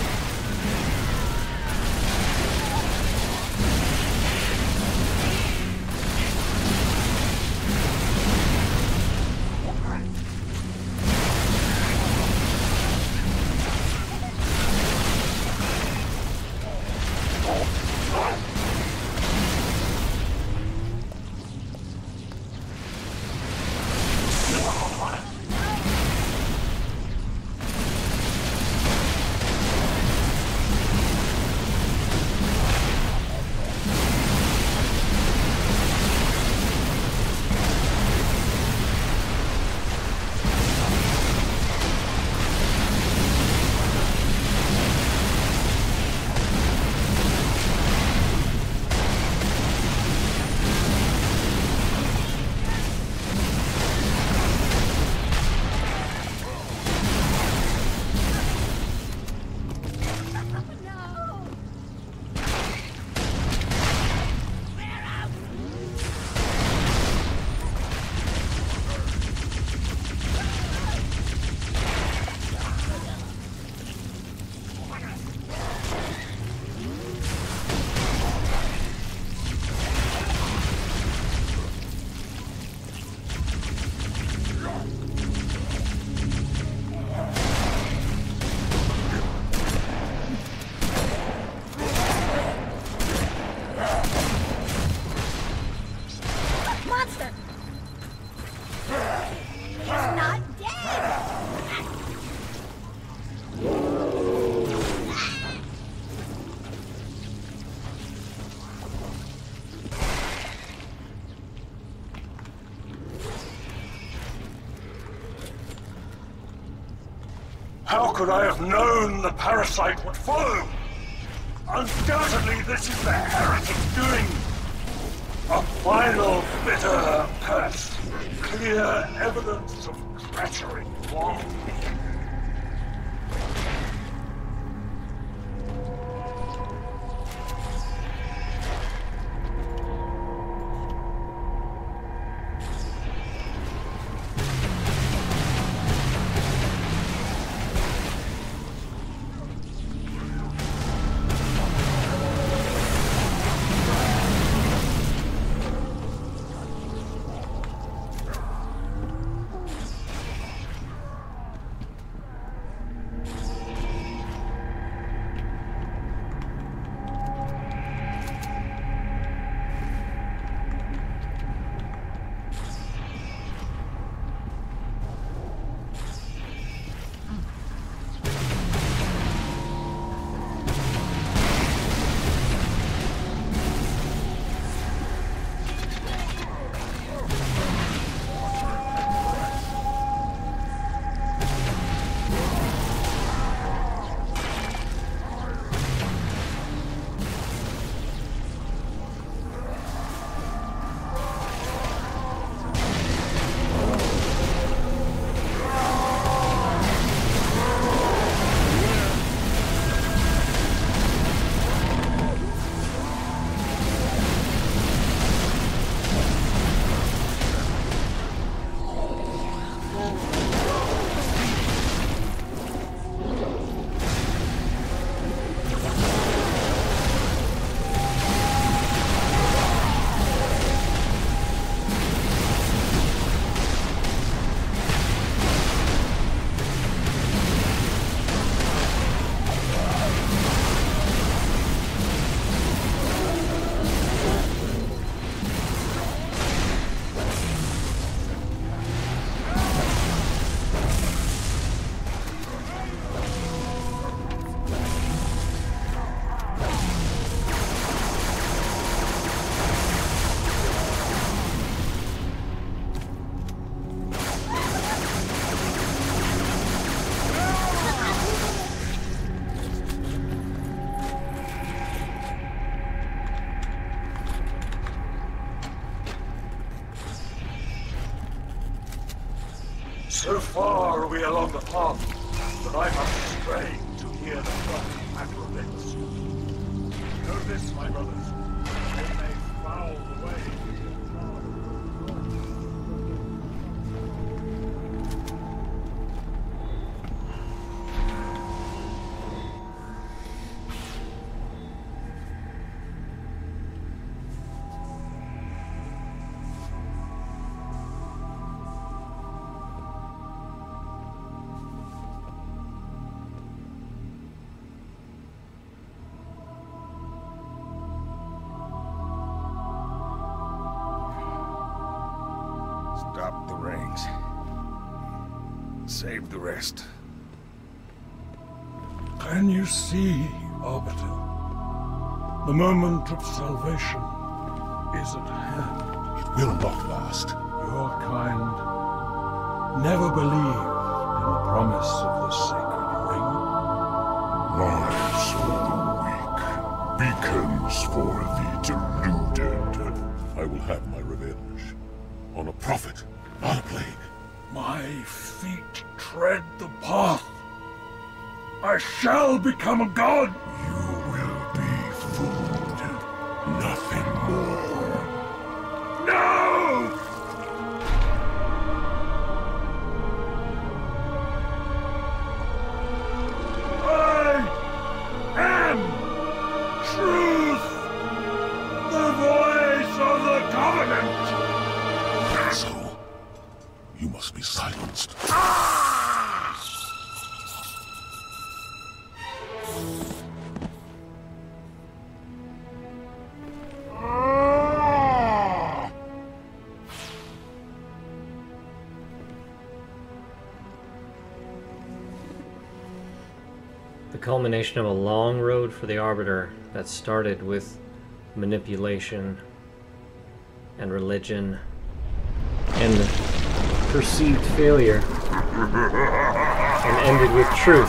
How could I have known the parasite would follow? Undoubtedly, this is the heretic doing. A final bitter curse. Clear evidence of treachery. So far are we along the path that I must stray to hear the cry of Acrobits. Know this, my brothers. They may foul the way. Stop the rings. Save the rest. Can you see, Arbiter? The moment of salvation is at hand. It will not last. Your kind never believed in the promise of the sacred ring. Lies for the weak, beacons for the deluded. I will have my revenge. On a prophet, not a plague. My feet tread the path. I shall become a god. You will be food, nothing more. No! I am truth, the voice of the Covenant. So, you must be silenced. The culmination of a long road for the Arbiter that started with manipulation and religion and perceived failure and ended with truth.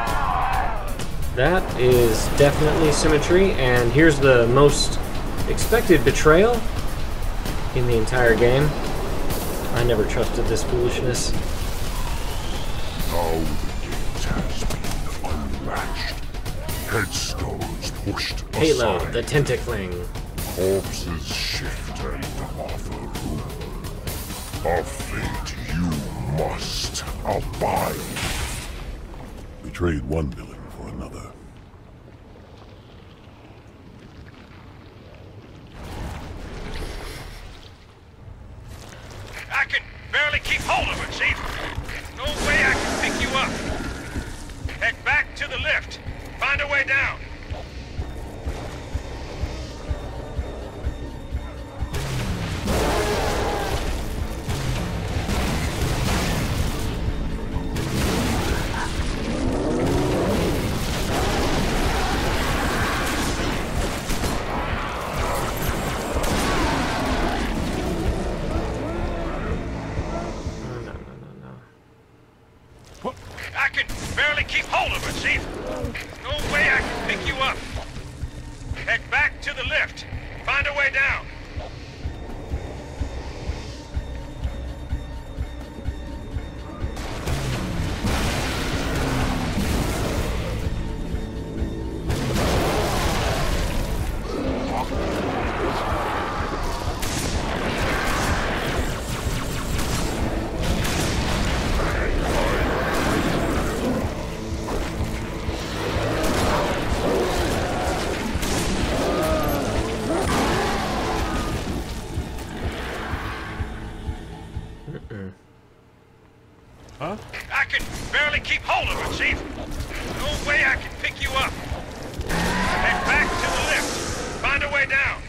That is definitely symmetry, and here's the most expected betrayal in the entire game. I never trusted this foolishness. Now the gate has been unlatched. Headstones pushed Halo, aside. the Tentacling. Corpses shift and offer room. A fate you must abide. Betrayed one villain for another. I can barely keep hold of it, Chief. No way I can pick you up. Head back to the lift. Find a way down. I can barely keep hold of it, Chief. No way I can pick you up. Head back to the lift. Find a way down. Huh? I can barely keep hold of it, Chief. No way I can pick you up. Head back to the lift. Find a way down.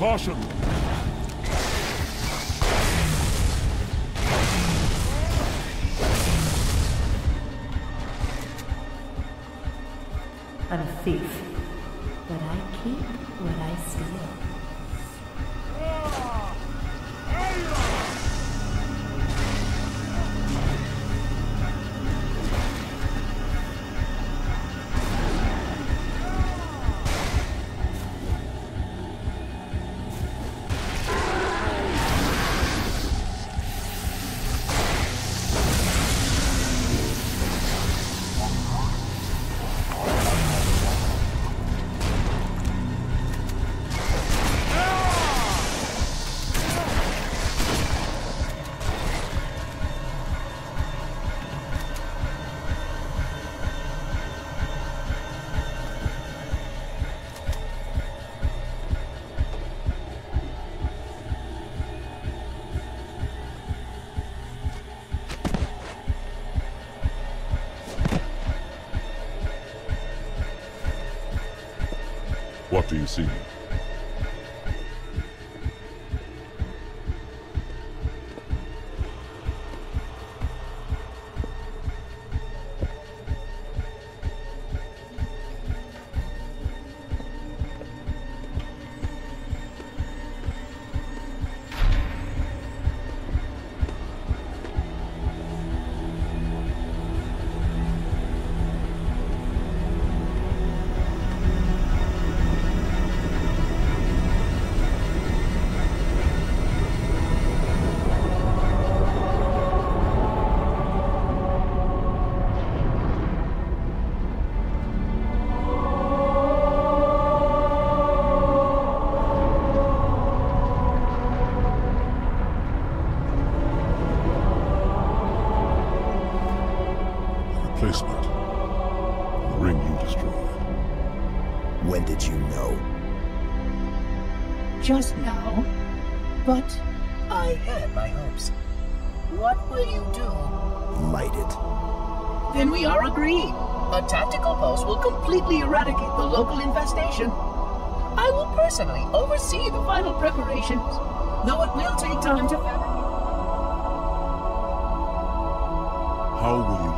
Caution! I'm a thief, but I keep what I steal. What do you see? Replacement. The ring you destroyed. When did you know? Just now. But I had my hopes. What will you do? Light it. Then we are agreed. A tactical post will completely eradicate the local infestation. I will personally oversee the final preparations, though it will take time to fabricate. How will you